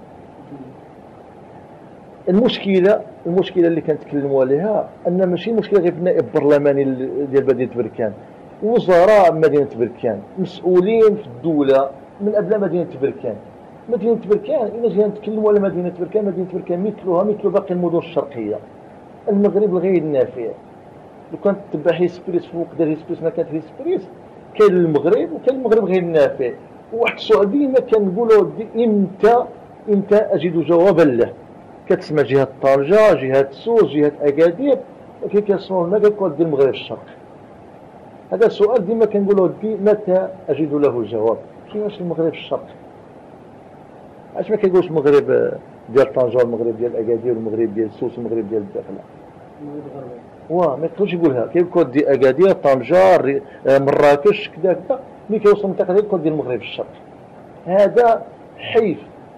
المشكلة المشكلة اللي كنتكلموا عليها أن ماشي مشكلة غير في النائب البرلماني ديال مدينة بركان، وزراء مدينة بركان مسؤولين في الدولة من أبناء مدينة بركان. مدينة بركان إلا جينا نتكلموا على مدينة بركان، مدينة بركان مثلها مثل باقي المدن الشرقية. المغرب الغير نافع. لو كانت تتبع هيسبريس فوق دار هيسبريس ما كانت هيسبريس، كاين المغرب وكاين المغرب غير نافع. وواحد السؤال ديما كنقولوا امتى امتى اجد جوابا له. كتسمى جهه طنجه، جهه سوس، جهه اكادير، ولكن كيصنعوا لنا كيقول ديال المغرب الشرقي. هذا السؤال ديما كنقولوا ودي متى اجد له الجواب؟ كيفاش المغرب الشرقي؟ علاش ما كيقولش المغرب ديال طنجه، المغرب ديال اكادير، المغرب ديال سوس، المغرب ديال الداخله؟ واه ما يقدرش يقولها. كيقول دي اكادير، طنجه، مراكش، كذا كذا، ملي كيوصل المنطقه ديال يقول ديال المغرب الشرقي. هذا حيف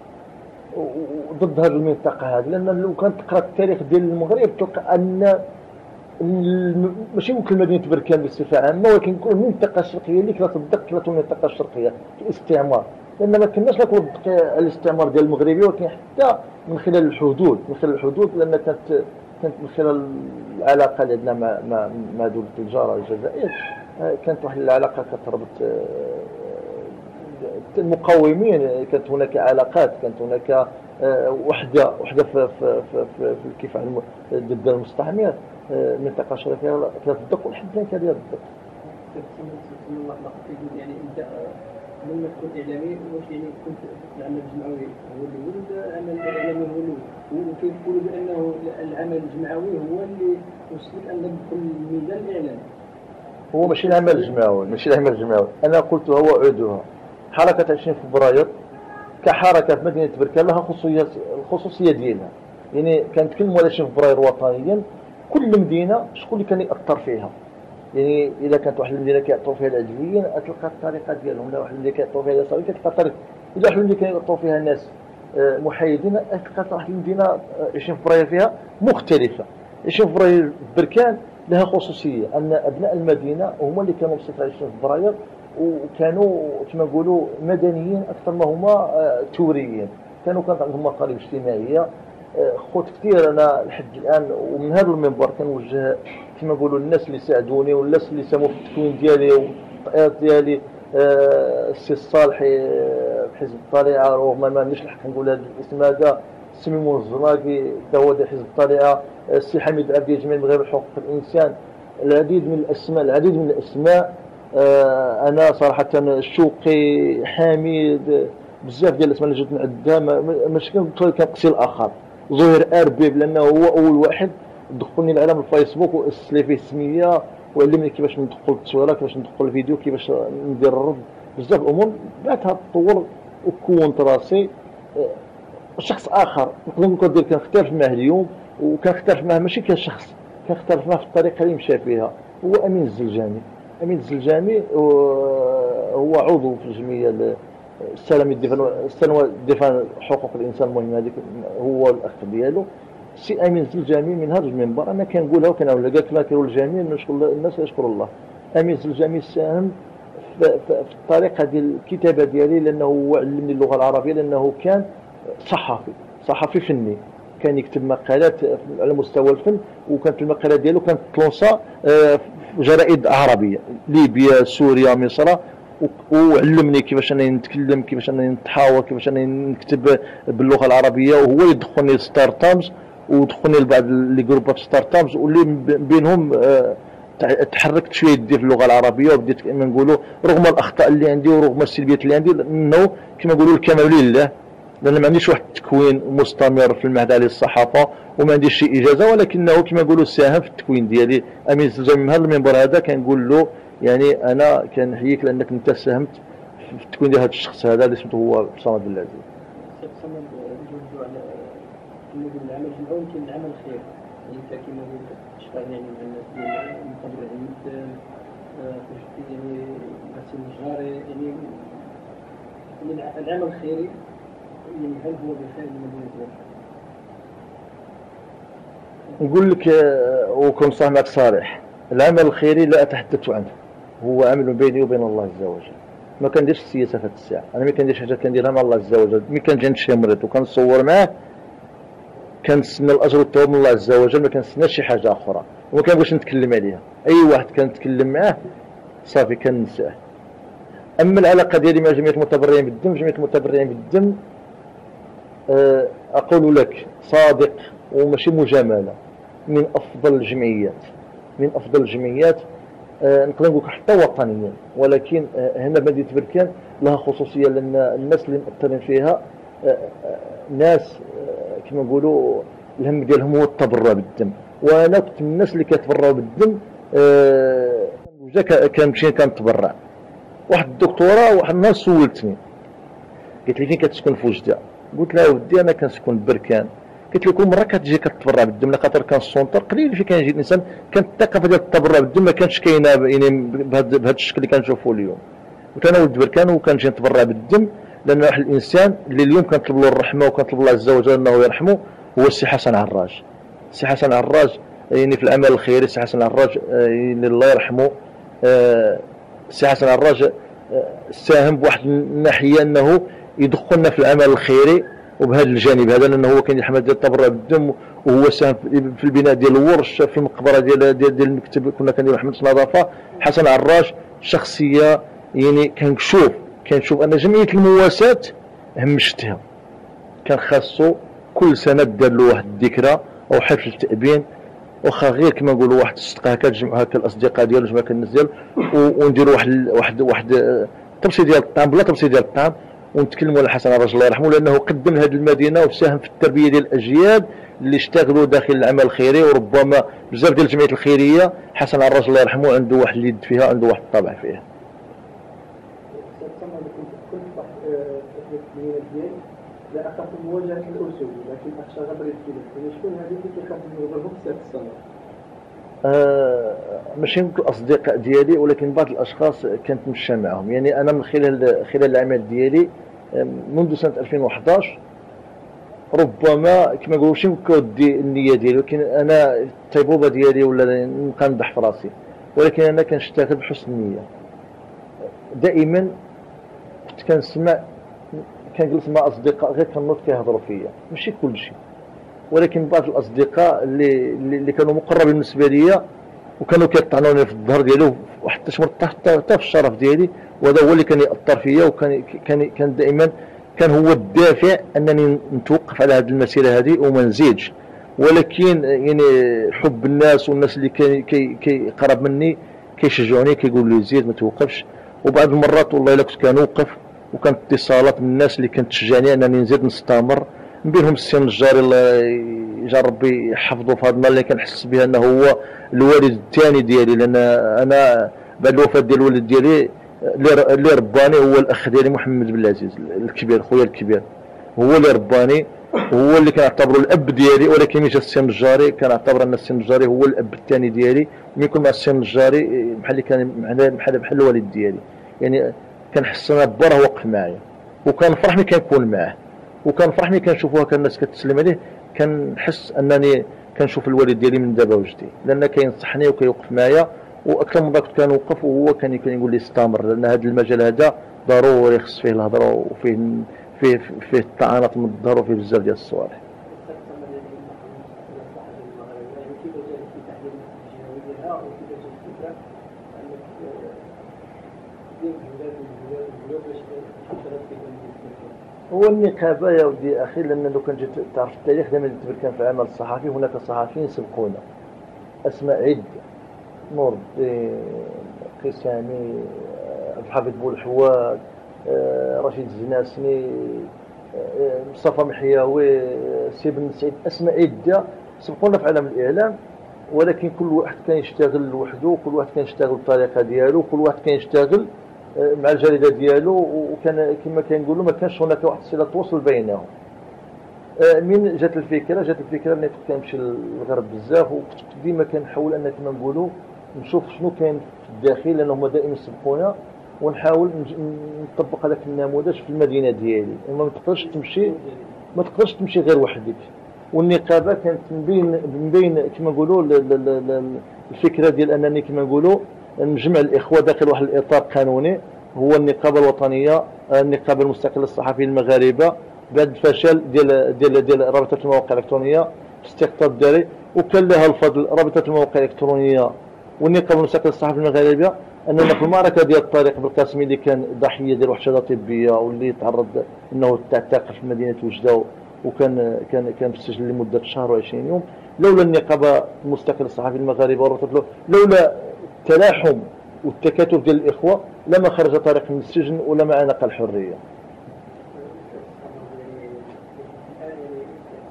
ضد هذه المنطقه هذه، لان لو كانت تقرا التاريخ ديال المغرب تلقى ان ماشي ممكن مدينه بركان بصفه عامه، ولكن كل المنطقه الشرقيه اللي كانت تدق المنطقه الشرقيه في الاستعمار، لان ما كناش نطلب الاستعمار ديال المغربي، ولكن حتى من خلال الحدود، من خلال الحدود لان كانت كانت من خلال العلاقه اللي عندنا مع مع مع دوله الجاره الجزائر، كانت واحد العلاقه كتربط المقاومين، كانت هناك علاقات، كانت هناك وحده وحده في في في, في الكفاح ضد المستعمر. المنطقه الشرقيه كانت تدق لحد الان كادير تدق. يعني انت لما تكون اعلامي واش يعني كنت العمل الجمعوي هو الاول ولا العمل الاعلامي هو الاول؟ وكيقولوا بانه العمل الجمعوي هو اللي وصلك انك تدخل الميدان الاعلامي. هو ماشي العمل الجمعوي، ماشي العمل الجمعوي، انا قلت هو عودها. حركه عشرين فبراير كحركه في مدينه بركان لها خصوصيه الخصوصيه ديالها، يعني كانت كل عشرين فبراير وطنيا، كل مدينه شكون اللي كان ياثر فيها. يعني اذا كانت واحد المدينه كيعطوا فيها العدويين تلقى الطريقه ديالهم، لا واحد اللي كيعطوا فيها اليساريين تلقى الطريقه، اذا واحد اللي كيعطوا فيها الناس محايدين تلقى واحد المدينه عشرين فبراير فيها مختلفه. عشرين فبراير بركان لها خصوصيه ان ابناء المدينه هما اللي كانوا في عشرين فبراير، وكانوا كما نقولوا مدنيين اكثر ما هما ثوريين، كانوا كانت عندهم مطالب اجتماعيه. خوت كثير انا لحد الان ومن هذا المنبر كنوجه كما نقولوا الناس اللي ساعدوني والناس اللي ساهموا في التكوين ديالي والتطبيقات ديالي، السي الصالحي بحزب الطليعه، رغم ما عنديش الحق نقول هذا الاسم هذا، سميمون الزراقي حتى هو ديال حزب الطليعه، السي حميد العبدي جميع المغرب حقوق الانسان، العديد من الاسماء العديد من الاسماء. انا صراحه الشوقي، حميد، بزاف ديال الاسماء اللي جات نعدها ماشي كنقصي الاخر، ظهير اربيب لانه هو اول واحد دخلني لعالم الفيسبوك واسس لي فيه السميه وعلمني كيفاش ندخل التصويره، كيفاش ندخل الفيديو، كيفاش ندير الرد، بزاف الامور بعدها تطور وكونت راسي شخص اخر. نقدر نقول كنختلف معاه اليوم وكنختلف معاه ماشي كشخص، كنختلف معاه في الطريقه اللي مشى فيها. هو امين الزلجاني. امين الزلجاني هو عضو في الجمعيه السلام الدفاع دفاع حقوق الانسان المهم، هذيك هو الاخ ديالو سي امين الزلجاني. من هذا المنبر انا كنقولها وكنقولها كاع كما كيقولوا الجميع، نشكر الناس يشكر الله. امين الزلجاني ساهم في, في الطريقه ديال الكتابه ديالي، لانه هو علمني اللغه العربيه، لانه كان صحفي صحفي فني، كان يكتب مقالات على مستوى الفن، وكانت المقالات ديالو كانت تلونصا في جرائد عربيه، ليبيا، سوريا، مصر، وعلمني كيفاش انا نتكلم، كيفاش انا نتحاور، كيفاش انا نكتب باللغه العربيه. وهو يدخلني ستار تايمز ودخلني لبعض لي جروبات ستار تايمز، واللي بينهم تحركت شويه يدي في اللغه العربيه، وبديت كما نقولوا رغم الاخطاء اللي عندي ورغم السلبيات اللي عندي، انه كما نقولوا الكمال لله، لان ما عنديش واحد التكوين مستمر في المعهد العالي للصحافه وما عنديش شي اجازه، ولكنه كما نقولوا ساهم في التكوين ديالي. امين الزلجاني من هذا المنبر هذا كنقول له يعني انا كنحييك لانك انت ساهمت في التكوين ديال هذا الشخص هذا اللي سميته هو صمد بن العزيز. صمد نجوزو على كما نقول العمل الجمعوي يمكن العمل الخير، يعني انت كما قلت تشتغل يعني مع الناس ديال المتبرعين، يعني غسيل الجاري، يعني العمل الخيري يعني هل هو بخير لمدينه بركان؟ نقول لك وكون صح معك صريح، العمل الخيري لا اتحدث عنه، هو عمل بيني وبين الله عز وجل. ما كنديرش السياسه في هذه الساعه، انا ملي كندير شي حاجه كنديرها مع الله عز وجل. ملي كنجي عند شي مريض وكنصور معاه كنتسنى الاجر والثواب من الله عز وجل، ما كنتسناش شي حاجه اخرى، وما كنبغيش نتكلم عليها. اي واحد كنتكلم معاه صافي كننساه. اما العلاقه ديالي مع جمعيه المتبرعين بالدم، جمعيه المتبرعين بالدم اقول لك صادق وماشي مجامله، من افضل الجمعيات، من افضل الجمعيات نقدر نقول حتى وطنيا، ولكن هنا مدينه بركان لها خصوصيه، لان الناس اللي مؤثرين فيها ناس كما نقولوا الهم ديالهم هو التبرع بالدم، وانا كنت من الناس اللي كيتبرعوا بالدم. أه وجا كنمشي كنتبرع. واحد الدكتوره واحد النهار سولتني قالت لي فين كتسكن في وجده؟ قلت لها ودي انا كنسكن بركان. قلت لي كل مره كتجي كتبرع بالدم لخاطر كان السونتر قليل فين كان يجي الانسان، كانت الثقافه ديال التبرع بالدم ما كانتش كاينه يعني بهذا الشكل اللي كنشوفوا اليوم. قلت انا ولد بركان وكنجي نتبرع بالدم لان واحد الانسان اللي اليوم كنطلب له الرحمه وكنطلب الله عز وجل انه يرحمه هو السي حسن عراج. السي حسن عراج يعني في العمل الخيري، السي حسن عراج يعني الله يرحمه. السي حسن عراج ساهم بواحد الناحيه انه يدخلنا في العمل الخيري وبهذا الجانب هذا، لانه هو كان الحمل ديال التبرع بالدم، وهو ساهم في البناء ديال الورش في المقبره ديال ديال, ديال المكتب كنا كنديروا حمله النظافه. حسن عراج شخصيه يعني كنشوف كنشوف ان جمعيه المواساة همشتها، كان خاصو كل سنه دار له واحد الذكرى او حفل تأبين، واخا غير كما نقولوا واحد الصدقه هكا تجمعوا هكا الاصدقاء ديالو جمع الناس ديالو ونديروا واحد واحد واحد طبسي ديال الطعام بلا طبسي ديال الطعام ونتكلموا على حسن عراج الله يرحمه، لانه قدم هذه المدينه وساهم في التربيه ديال الاجيال اللي اشتغلوا داخل العمل الخيري. وربما بزاف ديال الجمعيات الخيريه حسن عراج الله يرحمه عنده واحد اليد فيها، عنده واحد الطابع فيها. لا اخاف من مواجهه الاسود لكن اخشى غدر الكلاب، يعني شكون هذه اللي كيخاف من غدرهم في ساعه الصلاه؟ آه ماشي يمكن الاصدقاء ديالي، ولكن بعض الاشخاص كنت مشى معهم. يعني انا من خلال خلال العمل ديالي منذ سنه ألفين وأحد ربما كما نقولوا ماشي كودي النيه ديالي، ولكن انا الطيبوبه ديالي ولا نبقى نضح في راسي، ولكن انا كنشتغل بحسن النيه. دائما كنت كنسمع كنجلس مع اصدقاء غير كنوض كيهضروا فيا، ماشي كل شيء، ولكن بعض الاصدقاء اللي اللي كانوا مقربين بالنسبه ليا وكانوا كيطعنوني في الظهر ديالو وحتى شمرت حتى في الشرف ديالي، وهذا هو اللي كان ياثر فيا، وكان كان كان دائما كان هو الدافع انني نتوقف على هذه المسيره هذه وما نزيدش. ولكن يعني حب الناس والناس اللي كي كي قرب مني كيشجعوني كيقولوا لي زيد ما توقفش. وبعض المرات والله الا كنت كنوقف وكانت اتصالات من الناس اللي كانت تشجعني انني نزيد نستمر، من بينهم السي النجاري الله يجعل ربي يحفظه في هذا المال اللي كنحس به انه هو الوالد الثاني ديالي، لان انا بعد الوفاه ديال الوالد ديالي اللي رباني هو الاخ ديالي محمد بن العزيز الكبير، خويا الكبير هو اللي رباني، هو اللي كنعتبره الاب ديالي. ولكن ملي جا السي النجاري كنعتبر ان السي النجاري هو الاب الثاني ديالي، ملي يكون مع السي النجاري بحال اللي كان بحال بحال الوالد ديالي، يعني كنحس انا براه واقف معايا، وكنفرح ملي كنكون معاه، وكنفرح ملي كنشوفو هكا الناس كتسلم عليه، كنحس انني كنشوف الوالد ديالي من دابا وجدي، لان كينصحني وكيوقف معايا. واكثر من ذاك كنت كنوقف وهو كان كيقول لي استمر، لان هذا المجال هذا ضروري خص فيه الهضره وفيه فيه فيه الطعنات من الظهر وفيه بزاف ديال الصوالح. هو النقابه يا ودي اخي، لان لو كان جيت تعرف التاريخ دائما كان في العمل الصحفي هناك صحفيين سبقونا، اسماء عده، نور الدين قسامي، عبد الحفيظ بولحواد، رشيد الزناسني، مصطفى محياوي، سي بن سعيد، اسماء عده سبقونا في عالم الاعلام. ولكن كل واحد كان يشتغل لوحده، وكل واحد كان يشتغل بالطريقه ديالو، وكل واحد كان يشتغل مع الجريده ديالو، وكان كما كنقولوا ما كانش هناك واحد الصله تواصل بينهم. من جات الفكره جات الفكره ملي كنت كنمشي للغرب بزاف، وكنت ديما كنحاول ان كما نقولوا نشوف شنو كاين في الداخل، لان هما دائما سبقونا، ونحاول نطبق هذاك النموذج في المدينه ديالي. ما تقدرش تمشي ما تقدرش تمشي غير وحدك. والنقابه كانت من بين من بين كما نقولوا الفكره ديال انني كما نقولوا نجمع الاخوه داخل واحد الاطار قانوني، هو النقابه الوطنيه النقابه المستقله الصحفيين المغاربه، بعد الفشل ديال ديال ديال رابطه المواقع الالكترونيه في استقطاب الداري، وكان لها الفضل رابطه المواقع الالكترونيه والنقابه المستقله الصحفيين المغاربه اننا في المعركه ديال الطريق بالقاسمي اللي كان ضحيه ديال وحشه طبيه واللي تعرض انه تعتقل في مدينه وجده، وكان كان كان في السجن لمده شهر وعشرين يوم. لولا النقابه المستقله الصحفيين المغاربه ورابطه، لولا التلاحم والتكاتف ديال الاخوه لما خرج طارق من السجن ولما عانق الحريه.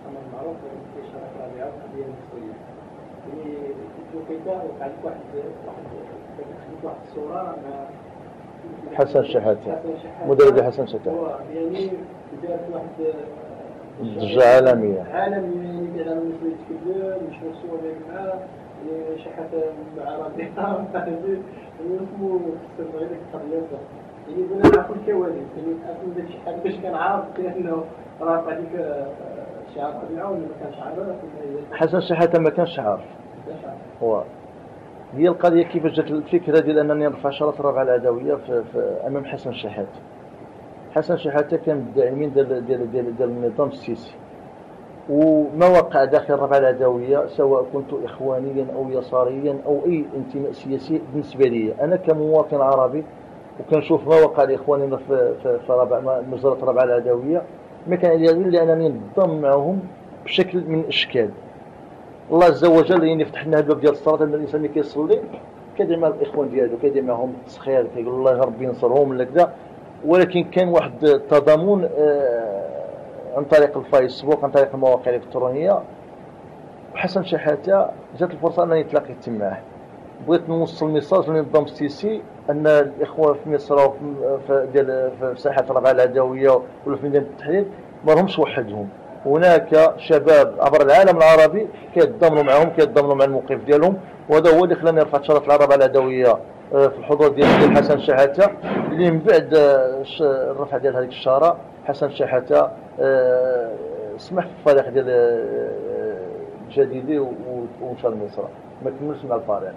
في الشركة الرابعة ديال المسؤولية. يعني في الوقيته وقع لك واحد واحد خدمت واحد الصورة مع حسن شحاتة مدرب حسن شحاتة يعني دارت واحد ضجة عالمية عالمية يعني على مسؤولية تكلم مش مصور معاه يعني شحاتة مع رابعة فهمتي واسمو خسر غير ديك القضية يعني بغينا نعرفوا الكواليس يعني أكون داك الشيء باش كان عارف بأنه رافع ديك الشعار رابعة ولا ما كانش عارف. حسن شحاتة ما كانش عارف. هو هي القضية كيفاش جات الفكرة ديال أنني نرفع شرط الرابعة العدوية في, في أمام حسن شحاتة. حسن شحاتة كان من الداعمين ديال ديال ديال ديال النظام السيسي وما وقع داخل الرابعة العدوية سواء كنت إخوانيا أو يساريا أو أي انتماء سياسي بالنسبة لي أنا كمواطن عربي وكنشوف ما وقع لإخواننا في في في رابعة مجزرة الرابعة العدوية ما كان علي إلا أنني ننضم معهم بشكل من الأشكال. الله عز وجل يعني فتح لنا الباب ديال الصلاة أن الإنسان اللي كيصلي كيدير مع الإخوان ديالو كيدير معهم التسخير كيقول الله ربي ينصرهم ولا كذا، ولكن كان واحد التضامن عن طريق الفيسبوك عن طريق المواقع الإلكترونية. وحسن شحاتة جات الفرصة أنني تلاقيت معاه بغيت نوصل ميساج للنظام السيسي أن الإخوة في مصر وفي ديال في ساحة الرابعة العدوية ولا في ميدان التحرير ما رهمش وحدهم، هناك شباب عبر العالم العربي كيتضامنوا معهم كيتضامنوا مع الموقف ديالهم، وهذا هو اللي خلاني رفعت شرط الرابعة العدوية في الحضور ديال حسن شحاتة اللي من بعد الرفع ديال هذيك الشارة حسن شحاتة سمح في الفريق ديال الجديدي ومشى لمصر ما كملش مع الفريق.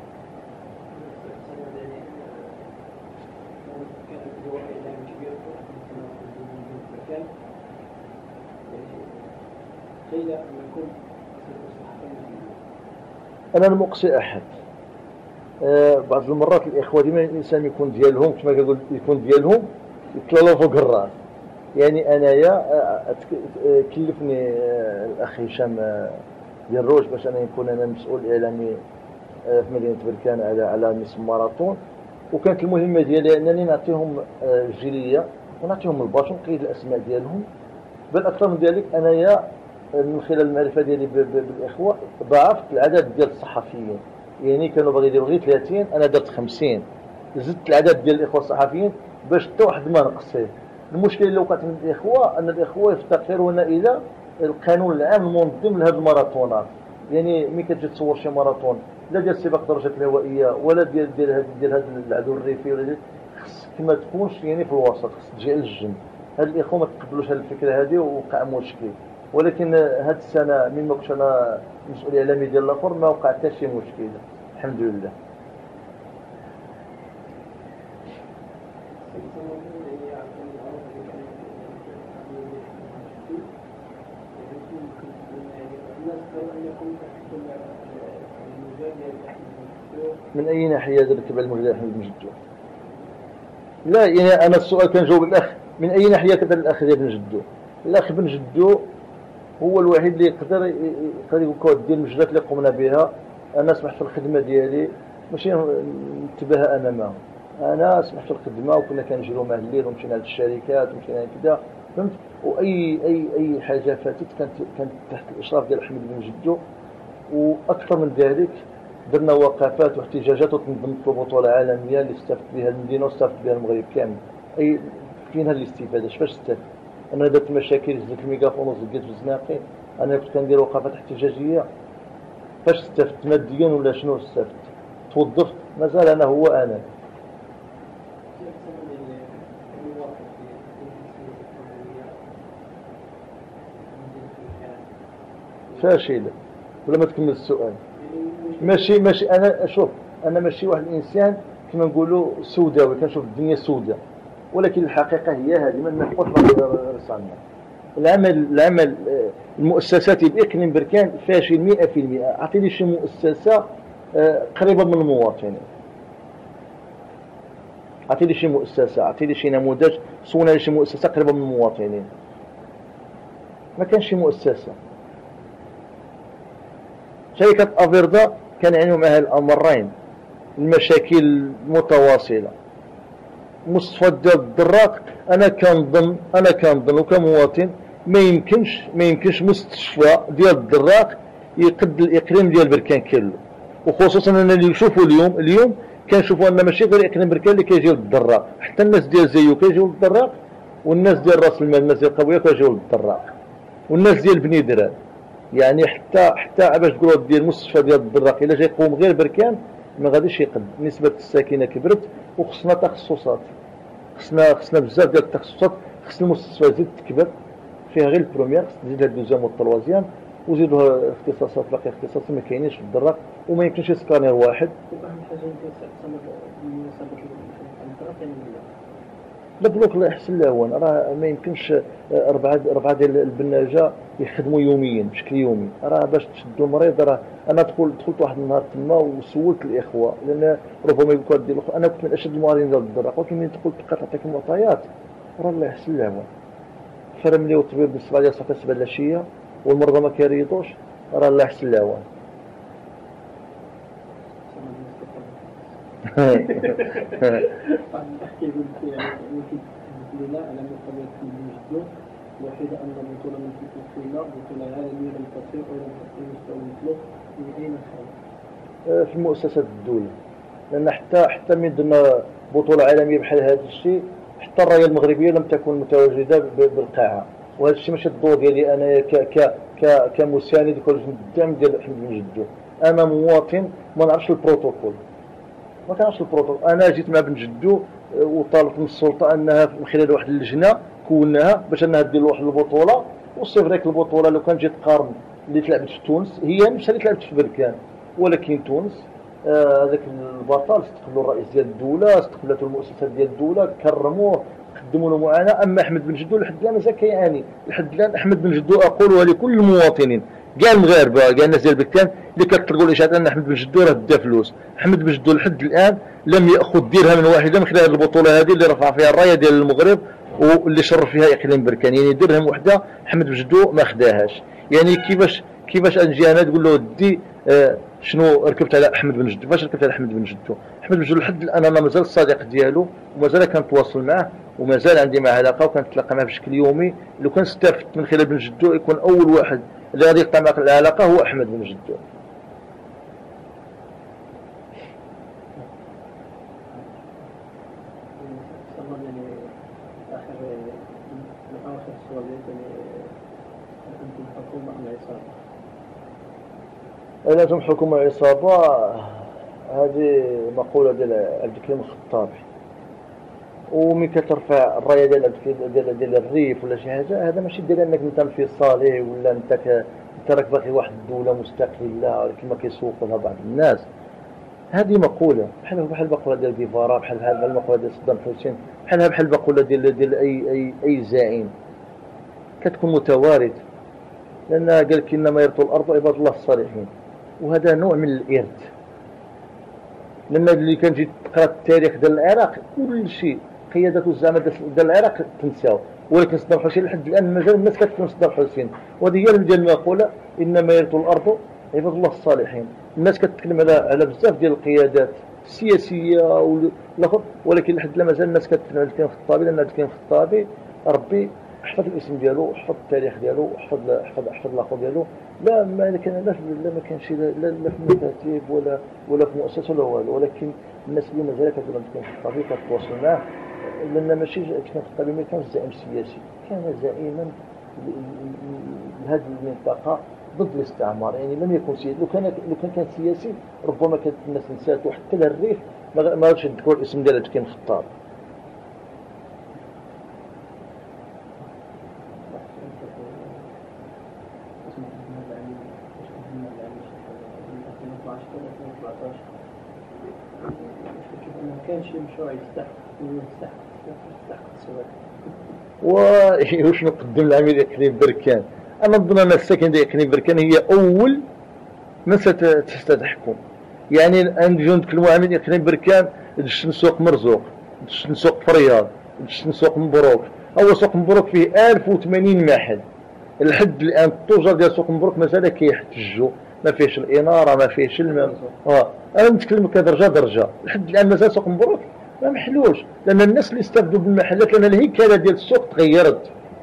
أنا المقصي أحد أه بعض المرات الإخوة ديما الإنسان يكون ديالهم كما كنقول يكون ديالهم يتلالوا فوق الراس. يعني أنايا كلفني الأخ هشام ديال روج باش أنا نكون أنا مسؤول إعلامي في مدينة بركان على على نصف ماراثون، وكانت المهمة ديالي أنني نعطيهم الجيلية ونعطيهم الباش ونقيد الأسماء ديالهم. بل أكثر من ذلك أنايا من خلال المعرفة ديالي بالإخوة ضاعفت العدد ديال الصحفيين، يعني كانوا باغي يديروا غير ثلاثين أنا درت خمسين، زدت العدد ديال الإخوة الصحفيين باش حتى واحد ما نقصيه. المشكلة اللي وقعت من الإخوة أن الإخوة يفتقرون إلى القانون العام المنظم لهذه الماراثونات. يعني ملي كتجي تصور شي ماراثون لا ديال سباق درجات الهوائية ولا ديال ديال هذا ديال هذا العدو الريفي ولا ديال خصك ما تكونش يعني في الوسط، خصك تجي على الجنب. هاد الإخوة ما تقبلوش هذه الفكرة هذه ووقع مشكل. ولكن هاد السنة من ما كنتش أنا مسؤول إعلامي ديال الآخر ما وقع حتى شي مشكل الحمد لله. من أي ناحية ذكر المجد أحمد بن جدو؟ لا يعني أنا السؤال كان جاوب الأخ من أي ناحية كذا الأخ بن جدو. الأخ بن جدو هو الوحيد اللي يقدر يقدر يقول ديال المجهودات اللي قمنا بها. أنا سمحت في الخدمة ديالي ماشي نتباهى أنا معهم، أنا سمحت في الخدمة وكنا كنجرو مع الليل ومشينا على الشركات ومشينا كذا فهمت. وأي أي أي حاجة فاتت كانت كانت تحت الإشراف ديال أحمد بن جدو. وأكثر من ذلك درنا وقفات واحتجاجات وتنظمت بطولة عالمية اللي استفدت بها المدينة واستفدت بها المغرب كامل. أي فين هاد الاستفادة؟ فاش استفدت؟ أنا درت مشاكل زدت الميكافون وزدت في الزناقي، أنا كنت كندير وقفات احتجاجية. فاش استفدت ماديا ولا شنو استفدت؟ توظفت مازال أنا هو أنا. فاشل ولا ما تكمل السؤال؟ ماشي ماشي أنا شوف أنا ماشي واحد الإنسان كما نقولوا سوداوي كنشوف الدنيا سوداء، ولكن الحقيقة هي هذه ما نحقوش رسالنا. العمل العمل المؤسسات بإقليم بركان فاشل مئة في المئة. أعطيني شي مؤسسة قريبة من المواطنين، أعطيني شي مؤسسة أعطيني شي نموذج صونا لي شي مؤسسة قريبة من المواطنين. ما كانش شي مؤسسة. شركة أفيردا كان يعانوا معها الأمرين المشاكل متواصلة. مصطفى الدراق أنا كنظن أنا كنظن وكمواطن ما يمكنش ما يمكنش مستشفى ديال الدراق يقد الاقليم ديال بركان كله، وخصوصا ان اللي نشوفوا اليوم اليوم كنشوفوا ان ماشي غير اقليم بركان اللي كيجيو للدراق، حتى الناس ديال زيو كيجيو للدراق، والناس ديال راس المال الناس ديال القبويه كيجيو للدراق، والناس ديال بني دران. يعني حتى حتى باش تقولوا ديال المستشفى ديال الدراق الا جا يقوم غير بركان ما غاديش يقد، نسبه الساكنه كبرت وخصنا تخصصات، خصنا خصنا بزاف ديال التخصصات، خص المستشفى تزيد تكبر فيها غير البروميير، خص تزيد الدوزيام والتروازيام وزيدوا اختصاصات باقي اختصاصات ما كاينينش في الدراق، وما يمكنش سكانير واحد. واحد الحاجه اللي كنستعمل المناسبه الدراق يعني لا بلوك الله يحسن لهوان، راه ما يمكنش اربعه اربعه ديال البناجه يخدموا يوميا بشكل يومي، راه باش تشدوا المريض. راه انا دخل دخلت واحد النهار تما وسولت الاخوه، لان ربما يقول لك الاخوه انا كنت من اشد المعارضين ديال الدراق، ولكن ملي دخلت بقيت تعطيك المعطيات راه الله يحسن لهوان. فرمليو الطبيب بالسبعه ديال الصباح السبعه العشيه والمرضى ما كيريضوش، راه الله يحسن لهوان. كيقول لك يعني ممكن لنا على مستوى المجدو الوحيده ان البطوله من فلسطين بطوله عالميه لم تصير ولم تصل مستوى المطلوب من اين خرج؟ في مؤسسات الدوله، لان حتى حتى من درنا بطوله عالميه بحال هذا الشيء حتى الرايه المغربيه لم تكن متواجده بالقاعه، وهذا الشيء ماشي الدور ديالي انا ك ك ك كمساند الدعم ديال احمد بن جدو. انا مواطن ما نعرفش البروتوكول، ما كانش البروتوكول. انا جيت مع بن جدو وطالبت من السلطه انها من خلال واحد اللجنه كوناها باش انها دير واحد البطوله، وصيف ديك البطوله لو كان جيت قارن اللي تلعبت في تونس هي نفس اللي تلعبت في بركان، ولكن تونس هذاك آه البطل استقبلوا الرئيس ديال الدوله، استقبلته المؤسسات ديال الدوله، كرموه، قدموا له معاناه. اما احمد بن جدو لحد الان مازال كيعاني، لحد الان احمد بن جدو اقولها لكل المواطنين كاع المغاربه كاع الناس ديال بركان اللي كتلقوا الاشاعات ان احمد بن جدو راه دا فلوس، احمد بن جدو لحد الان لم ياخذ درهم واحده من خلال البطوله هذه اللي رفع فيها الرايه ديال المغرب واللي شرف فيها اقليم بركان، يعني درهم وحده احمد بن جدو ما خداهاش. يعني كيفاش كيفاش نجي انا تقول له دي آه شنو ركبت على احمد بن جدو؟ فاش ركبت على احمد بن جدو؟ احمد بن جدو لحد الان انا مازال الصديق ديالو ومازال كنتواصل معاه ومازال عندي معاه علاقه وكنتلاقى معاه بشكل يومي. لو كان استفدت من خلال بن جدو يكون اول واحد اللي غادي يقطع معك العلاقه هو احمد بن جدو. لازم حكومة عصابة، هذه مقولة ديال عبد الكريم الخطابي، وملي كترفع الرايه ديال ديال ديال الريف ولا شي حاجه هذا ماشي ديال انك انت انفصالي ولا انت انت راك باغي واحد الدوله مستقله كما كيسوقوا لها بعض الناس. هذه مقوله بحال بحال المقوله ديال جيفارا، بحال بحال المقوله ديال صدام حسين، بحال بحال المقوله ديال ديال اي اي اي زعيم كتكون متوارث، لان قال لك انما يرث الارض عباد الله الصالحين، وهذا نوع من الارث. لما اللي كنجي تقرا التاريخ ديال العراق كل شيء قيادة الزعماء ديال العراق تنساو، ولكن صدام حسين لحد الان مازال الناس كتكلم صدام حسين، وهذه هي ديال المقوله انما يرث الارض عباد الله الصالحين. الناس كتكلم على على بزاف ديال القيادات السياسيه والاخر، ولكن لحد الان مازال الناس كتكلم على الكريم الخطابي، لان الكريم الخطابي ربي حفظ الاسم ديالو، حفظ التاريخ ديالو، حفظ حفظ حفظ الاخر ديالو. لا ما كان لا لا ما كانش لا لا في المكاتب ولا ولا في مؤسسه ولا والو، ولكن الناس اللي مازال كتقول الكريم الخطابي كتواصل معاه، لان ماشي الكريم الخطابي ما كانش زعيم سياسي، كان زعيما لهذه المنطقه ضد الاستعمار. يعني لم يكن سياسي، لو كان لو كان كان سياسي ربما كانت الناس نسات، وحتى للريف ما غاديش نذكر الاسم ديال الكريم الخطابي. كان شي مشروع يستحق يستحق يستحق السؤال. واش نقدم العميد اقليم بركان؟ انا نظن ان الساكن ديال اقليم بركان هي اول من ستحكم. يعني نجيو نتكلموا عن اقليم بركان، دشت سوق مرزوق، دشت سوق فرياض، دشت سوق مبروك. اول سوق مبروك فيه ألف وثمانين محل، لحد الان التجار ديال سوق مبروك مازال كيحتجوا، ما فيهش الاناره، ما فيهش الماء. اه انا نتكلم كدرجه درجه، لحد الان مازال سوق مبروك ما محلوش، لان الناس اللي استافدوا بالمحلات، لان الهيكله ديال السوق تغيرت.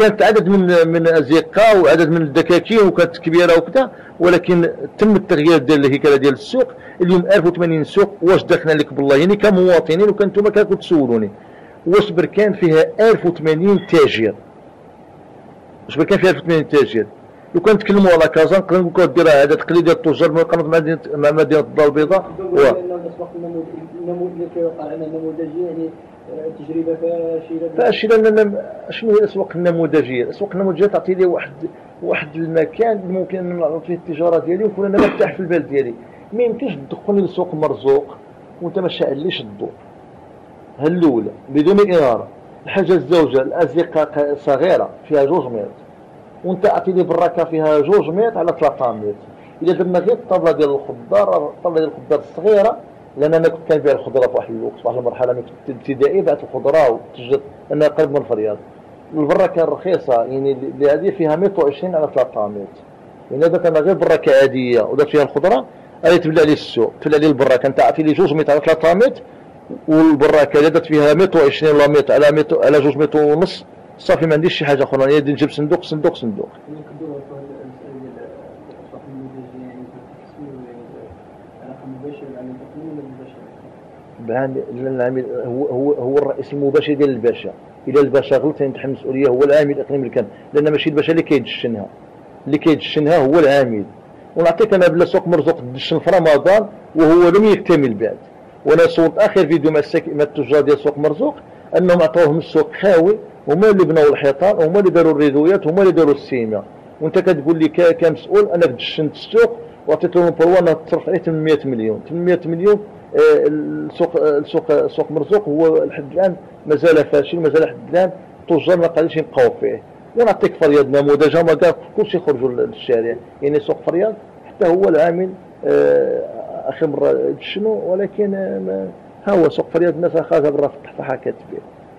كانت عدد من من الازقه وعدد من الدكاكين وكانت كبيره وكذا، ولكن تم التغيير ديال الهيكله ديال السوق. اليوم ألف وثمانين سوق. واش دخلنا لك بالله يعني كمواطنين وكنتم كنتو تسولوني واش بركان فيها ألف وثمانين تاجر؟ واش بركان فيها ألف وثمانين تاجر؟ لو كنتكلموا على كازا نقدر نقول دير عدد قليل ديال التجار من قناه مدينه مع مدينه الدار البيضاء. النموذج كيوقع لنا نموذجي يعني تجربه فاشله. فاشله. شنو هي الاسواق النموذجيه؟ الاسواق النموذجيه تعطي لي واحد واحد المكان اللي ممكن ان نعرض فيه التجاره ديالي ونكون انا مرتاح في البال ديالي. ما يمكنش تدخلني لسوق مرزوق وانت ما شاعليش الضوء. ها الاولى بدون اناره. الحاجه الزوجه الازقه صغيره فيها جوج متر وانت عطيني براكه فيها جوج متر على ثلاثة متر. الا درنا غير الطابله ديال الخضار، الطابله ديال الخضار الصغيره، لان انا كنت كنبيع الخضره في واحد الوقت، في واحد المرحله انا كنت ابتدائي بعت الخضره وتجد انها قريب من الرياض. البراكه الرخيصه يعني اللي هذه فيها متر وعشرين على ثلاثة متر. يعني درت انا غير براكه عاديه ودرت فيها الخضره غادي تبلع لي السوق، تبلع لي البراكه. انت عطي لي جوج متر على ثلاثة متر والبراكه اللي درت فيها متر وعشرين ولا متر على متر على جوج متر ونص صافي ما عنديش شي حاجه اخرى. يعني نجيب صندوق صندوق صندوق. العامل هو هو هو الرئيس المباشر ديال الباشا. اذا الباشا غلط يتحمل المسؤوليه، هو العامل الاقليمي اللي كان، لان ماشي الباشا اللي كيدشنها، اللي كيدشنها هو العامل. ونعطيك انا بلا سوق مرزوق دشن في رمضان وهو لم يكتمل بعد. وانا صورت اخر فيديو مع مع التجار ديال سوق مرزوق انهم عطاوهم السوق خاوي، هما اللي بناو الحيطان، هما اللي داروا الريدويات، هما اللي داروا السيمه. وانت كتقول لي كمسؤول انك دشنت السوق وعطيت لهم بروانه تصرف عليه ثمانمائة مليون. ثمانمائة مليون. آه السوق السوق سوق مرزوق هو لحد الان مازال فاشل، مازال لحد الان التجار ما قادرينش يبقاو فيه. ونعطيك في الرياض نموذج، هما كاع كلشي يخرجوا للشارع. يعني سوق في الرياض حتى هو العامل آه اخر مره دشنو، ولكن آه ها هو سوق في الرياض الناس خارجه برا تحت حكات به.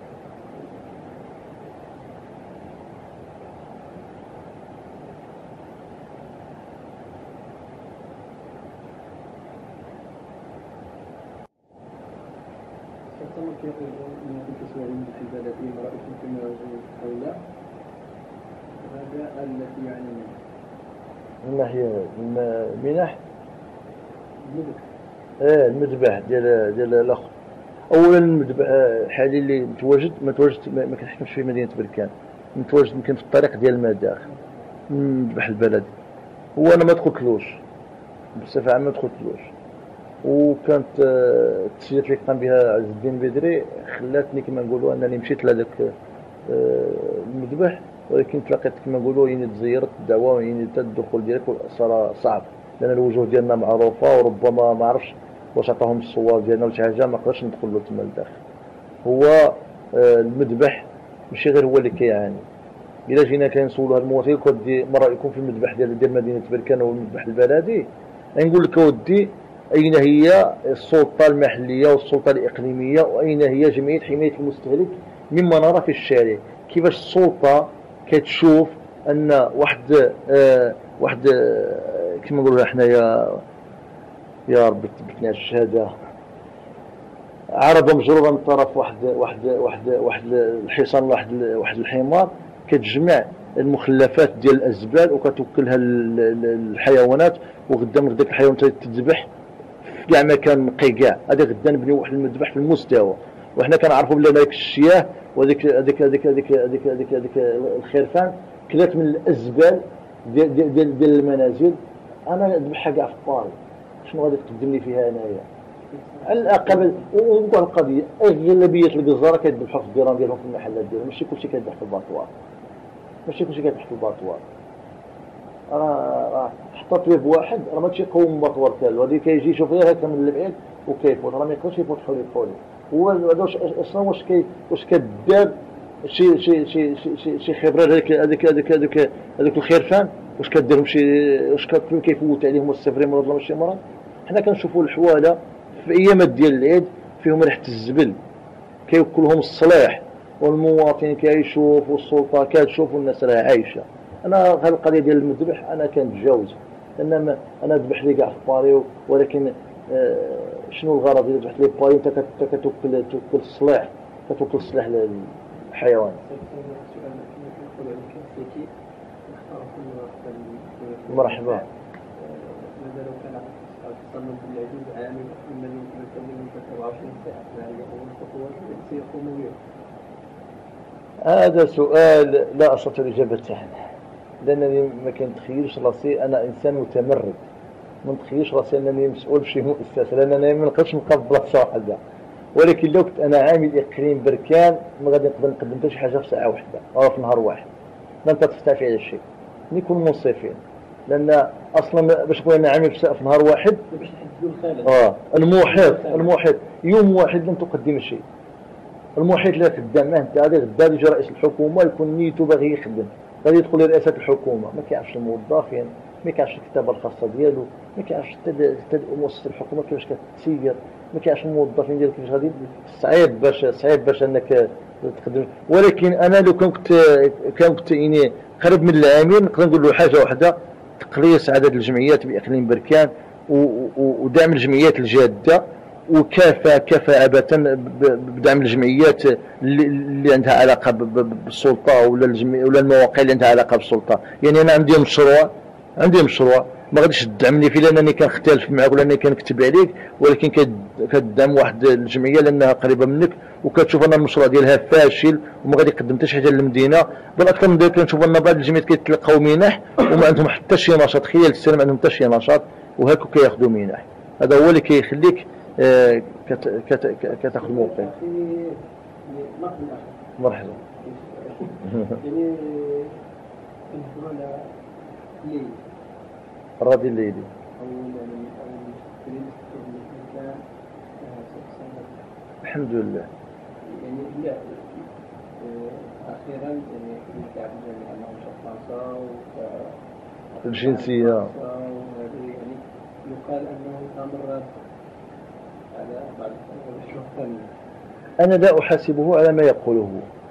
التي يعني من ناحية المنح المذبح. اه المذبح ديال ديال الاخر. اولا المذبح الحالي اللي متواجد متواجد ما كنحكمش في مدينه بركان، متواجد يمكن في الطريق ديال المداخل المذبح البلدي. هو انا ما دخلتلوش بصفه عامه، ما دخلتلوش. وكانت التسجيلات اللي قام بها عز الدين بدري خلاتني كما نقولوا انني مشيت لهذاك المذبح، ولكن تلاقيت كما نقولوا يعني تزيرت الدعوه، يعني حتى الدخول ديالك صار صعب، لان الوجوه ديالنا معروفه وربما ما عرفش واش عطاهم الصور ديالنا ولا شي حاجه ما نقدرش ندخل له تما لداخل. هو المذبح ماشي غير هو اللي كيعاني. الا جينا كنسولوا هذا المواطن كودي ما رايكم في المذبح ديال ديال مدينه بركان والمذبح البلدي؟ نقول لك اودي اين هي السلطه المحليه والسلطه الاقليميه، واين هي جمعيه حمايه المستهلك مما نرى في الشارع؟ كيفاش السلطه كتشوف ان واحد آه واحد آه كما نقولوا حنايا يا رب تبتني على الشهاده، عربه مجروبه من طرف واحد واحد واحد واحد الحصان، واحد واحد الحمار كتجمع المخلفات ديال الازبال وكتوكلها للحيوانات، وغدا من ديك الحيوانات تذبح في كاع مكان نقي كاع. هذا غدا نبنيو واحد المذبح في المستوى، وحنا كنعرفوا بلي هذاك الشياه وهذيك هذيك هذيك هذيك هذيك هذيك هذيك الخرفان كلات من الازبال ديال ديال ديال المنازل. انا نذبحها كاع في باري، شنو غادي تقدم لي فيها انايا؟ على الاقل ونقول القضيه اغلبيه الجزاره كيذبحوا في الديران ديالهم في المحلات ديالهم، ماشي كلشي كيذبح في الباطوار، ماشي كلشي كيذبح في الباطوار. راه راه حتى طبيب واحد راه ماشي يقوم باطوار كامل، هذا كيجي يشوف غير هكا من البعيد وكيفوت، راه ما يقدرش يفوت حولي حولي. هو هذا اصلا واش كي واش كدار شي شي شي شي شي خبره هذيك هذيك هذيك هذيك هذوك الخرفان واش كديرهم شي واش كيفوت عليهم السفري مرض ولا ماشي مرض؟ حنا كنشوفوا الحواله في ايامات ديال العيد فيهم ريحه الزبل كيوكلهم الصلاح، والمواطن كيشوف والسلطه كتشوف والناس راه عايشه. انا هذه القضيه ديال المذبح انا كنتجاوز، لان انا ذبح لي كاع في باري، ولكن آه شنو الغرض الا ذبحت لي باري انت كتوكل توكل الصلاح، كتوكل الصلاح للحيوان. السيتي نختار كل مرحبا. ماذا لو كان التصنف بالعجوز عامل ممن يمكن التمرين من سبعة وعشرين ساعة، ما هي أول خطوات سيقوم بها؟ هذا سؤال لا أستطيع الإجابة عنه، لأنني ما كنتخيلش راسي أنا إنسان متمرد، ما نتخيلش راسي أنني مسؤول بشي مؤسسة، لأنني ما نقدرش نبقى في بلاصة واحدة. ولكن لو كنت أنا عامل إقليم بركان ما غادي نقدر نقدم حتى شي حاجة في ساعة واحدة أو في نهار واحد، لن تستطيع فعل شيء. نكون منصفين، لأن أصلا باش نقول أنا عامل في نهار واحد باش نحددوا الخلل. آه المحيط المحيط يوم واحد لن تقدم شيء. المحيط اللي خدام معاه انت غادي غدا يجي رئيس الحكومه يكون نيته باغي يخدم، غادي يدخل لرئاسه الحكومه ما كيعرفش الموظفين، ما كيعرفش الكتابه الخاصه ديالو، ما كيعرفش حتى مؤسسه الحكومه كيفاش كتسير، ما كيعرفش الموظفين ديالو كيفاش غادي. صعيب باش صعيب باش انك تخدم. ولكن انا لو كنت كنت يعني قريب من العامل نقدر نقول له حاجه واحده: تقليص عدد الجمعيات باقليم بركان ودعم الجمعيات الجاده، وكافة كافة أبدا بدعم الجمعيات اللي عندها علاقة بالسلطة ولا الجمعية ولا المواقع اللي عندها علاقة بالسلطة. يعني أنا عندي مشروع عندي مشروع ما غاديش تدعمني فيه لأنني كنختلف معك ولا أنني كنكتب عليك، ولكن كتدعم واحد الجمعية لأنها قريبة منك وكتشوف أن المشروع ديالها فاشل وما غادي يقدم حتى شي حاجة للمدينة. بل أكثر من ذلك كنشوف أن بعض الجمعيات كيتلقاو منح وما عندهم حتى شي نشاط، خلال السنة ما عندهم حتى شي نشاط وهاكو كياخذوا منح. هذا هو اللي كيخليك آه كتاخذ موقع. مرحبا. يعني كنهضروا على الليل الرادي الليلي او يعني الحمد لله. يعني لا اخيرا يعني كتعب الجميع انهم فرنسا الجنسيه يعني يقال انه تمرد على بعض الشرطة. أنا لا أحاسبه على ما يقوله.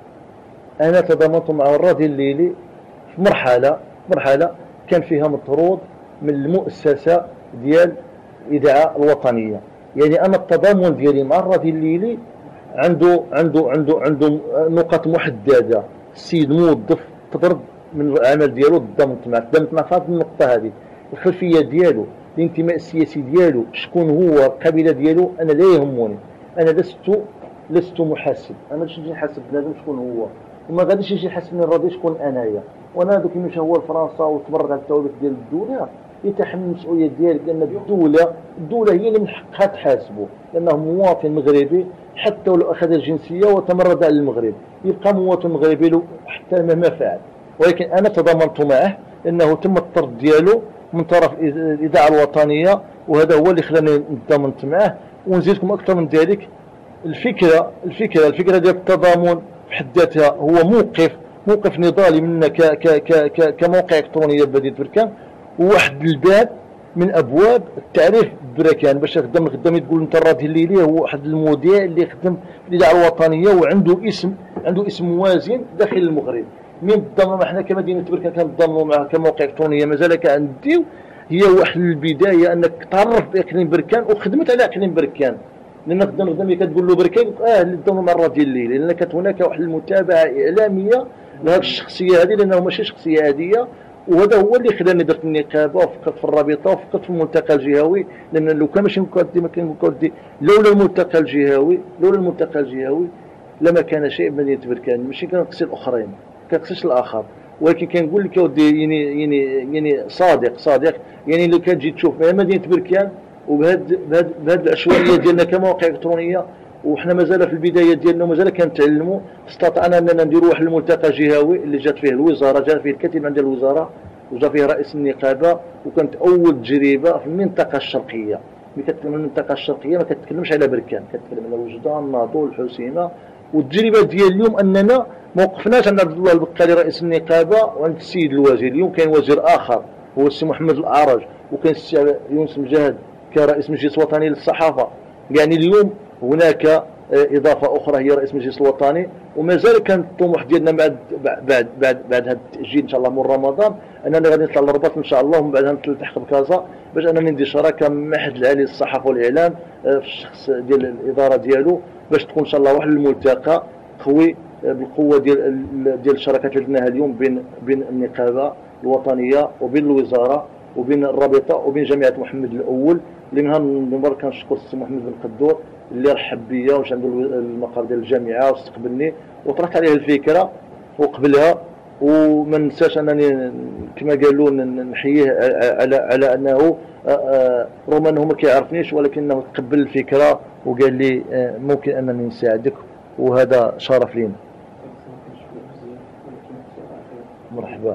أنا تضامنت مع الرادي الليلي في مرحلة مرحلة كان فيها مطرود من المؤسسة ديال الإذاعة الوطنية. يعني أنا التضامن ديالي مع الرادي الليلي عنده عنده عنده عنده نقاط محددة. السيد موظف تضرب من العمل ديالو تضامنت معه تضامنت معه في هذه النقطة هذه. الخلفية ديالو، الانتماء السياسي ديالو، شكون هو، القبيله ديالو، انا لا يهمني. انا لست لست محاسب، انا باش نجي نحاسب بنادم شكون هو، وما غاديش يجي يحاسبني الراضي شكون انايا. وانا دوك مشى هو لفرنسا وتبرد على الثوابت ديال الدوله يتحمل المسؤوليه ديالك، لان الدوله الدوله هي اللي من حقها تحاسبه، لانه مواطن مغربي حتى ولو اخذ الجنسيه وتمرد على المغرب يبقى مواطن مغربي له حتى مهما فعل. ولكن انا تضامنت معه لانه تم الطرد ديالو من طرف الإذاعة الوطنية، وهذا هو اللي خلاني نتضامنت معه. ونزيدكم أكثر من ذلك، الفكرة الفكرة الفكرة ديال التضامن في حد ذاتها هو موقف موقف نضالي منا ك ك ك كموقع إلكتروني بمدينة بركان، وواحد الباب من أبواب التعريف بركان. باش خدام الخدام تقول أنت الرادي الليلي هو واحد المذيع اللي يخدم في الإذاعة الوطنية وعنده اسم عنده اسم موازن داخل المغرب. من تضامنوا احنا كمدينه بركان كنتضامنوا معها كموقع الكترونيه مازال كنديو، هي واحد البدايه انك تعرف باقليم بركان وخدمت على اقليم بركان. لان خدام خدام كتقول له بركان اه اللي تضامنوا مع الراديو الليلي، لان كانت هناك واحد المتابعه اعلاميه لهذه الشخصيه هذه، لانه ماشي شخصيه عاديه. وهذا هو اللي خلاني درت النقابه وفكرت في الرابطه وفكرت في الملتقى الجهوي. لان لو كان ماشي مكودي ما كان مكودي لولا الملتقى الجهوي لولا الملتقى الجهوي لما كان شيء بمدينه بركان. ماشي كنقصي الاخرين كنقصيش الاخر، ولكن كنقول لك اودي يعني يعني يعني صادق صادق يعني لو كتجي تشوف مدينه بركان وبهاد بهاد بهاد العشوائيه ديالنا كمواقع الكترونيه، وحنا مازال في البدايه ديالنا ومازال كنتعلموا، استطعنا اننا نديروا واحد الملتقى جهوي اللي جات فيه الوزاره، جات فيه الكاتب عند الوزاره وجا فيه رئيس النقابه، وكانت اول تجربه في المنطقه الشرقيه. ملي كتكلم عن المنطقه الشرقيه ما كتكلمش على بركان، كتكلم على وجدان، ناضول، الحسيمه. والتجربه ديال اليوم اننا ما وقفناش عند عبد الله البقالي رئيس النقابه وعند السيد الوزير. اليوم كاين وزير اخر هو السي محمد الاعرج، وكاين السي يونس مجاهد كرئيس مجلس وطني للصحافه. يعني اليوم هناك اضافه اخرى هي رئيس المجلس الوطني. ومازال كان الطموح ديالنا بعد بعد بعد بعد هذا التاجيل ان شاء الله من رمضان اننا غادي نطلع للرباط ان شاء الله، ومن بعدها نلتحق بكازا باش انني ندير شراكه مع المعهد العالي للصحافه والاعلام في الشخص ديال الاداره ديالو، باش تكون ان شاء الله واحد الملتقى قوي بالقوه ديال ديال الشراكات اللي درناها اليوم بين بين النقابه الوطنيه وبين الوزاره وبين الرابطه وبين جامعه محمد الاول، اللي منها المنبر كنشكر السي محمد بن قدور اللي رحب بيا ومشى عنده المقر ديال الجامعه واستقبلني وطرحت عليه الفكره وقبلها. وما ننساش انني كما قالوا نحييه على على انه رغم انه ما كيعرفنيش ولكنه تقبل الفكره وقال لي ممكن انني نساعدك، وهذا شرف لينا. مرحبا.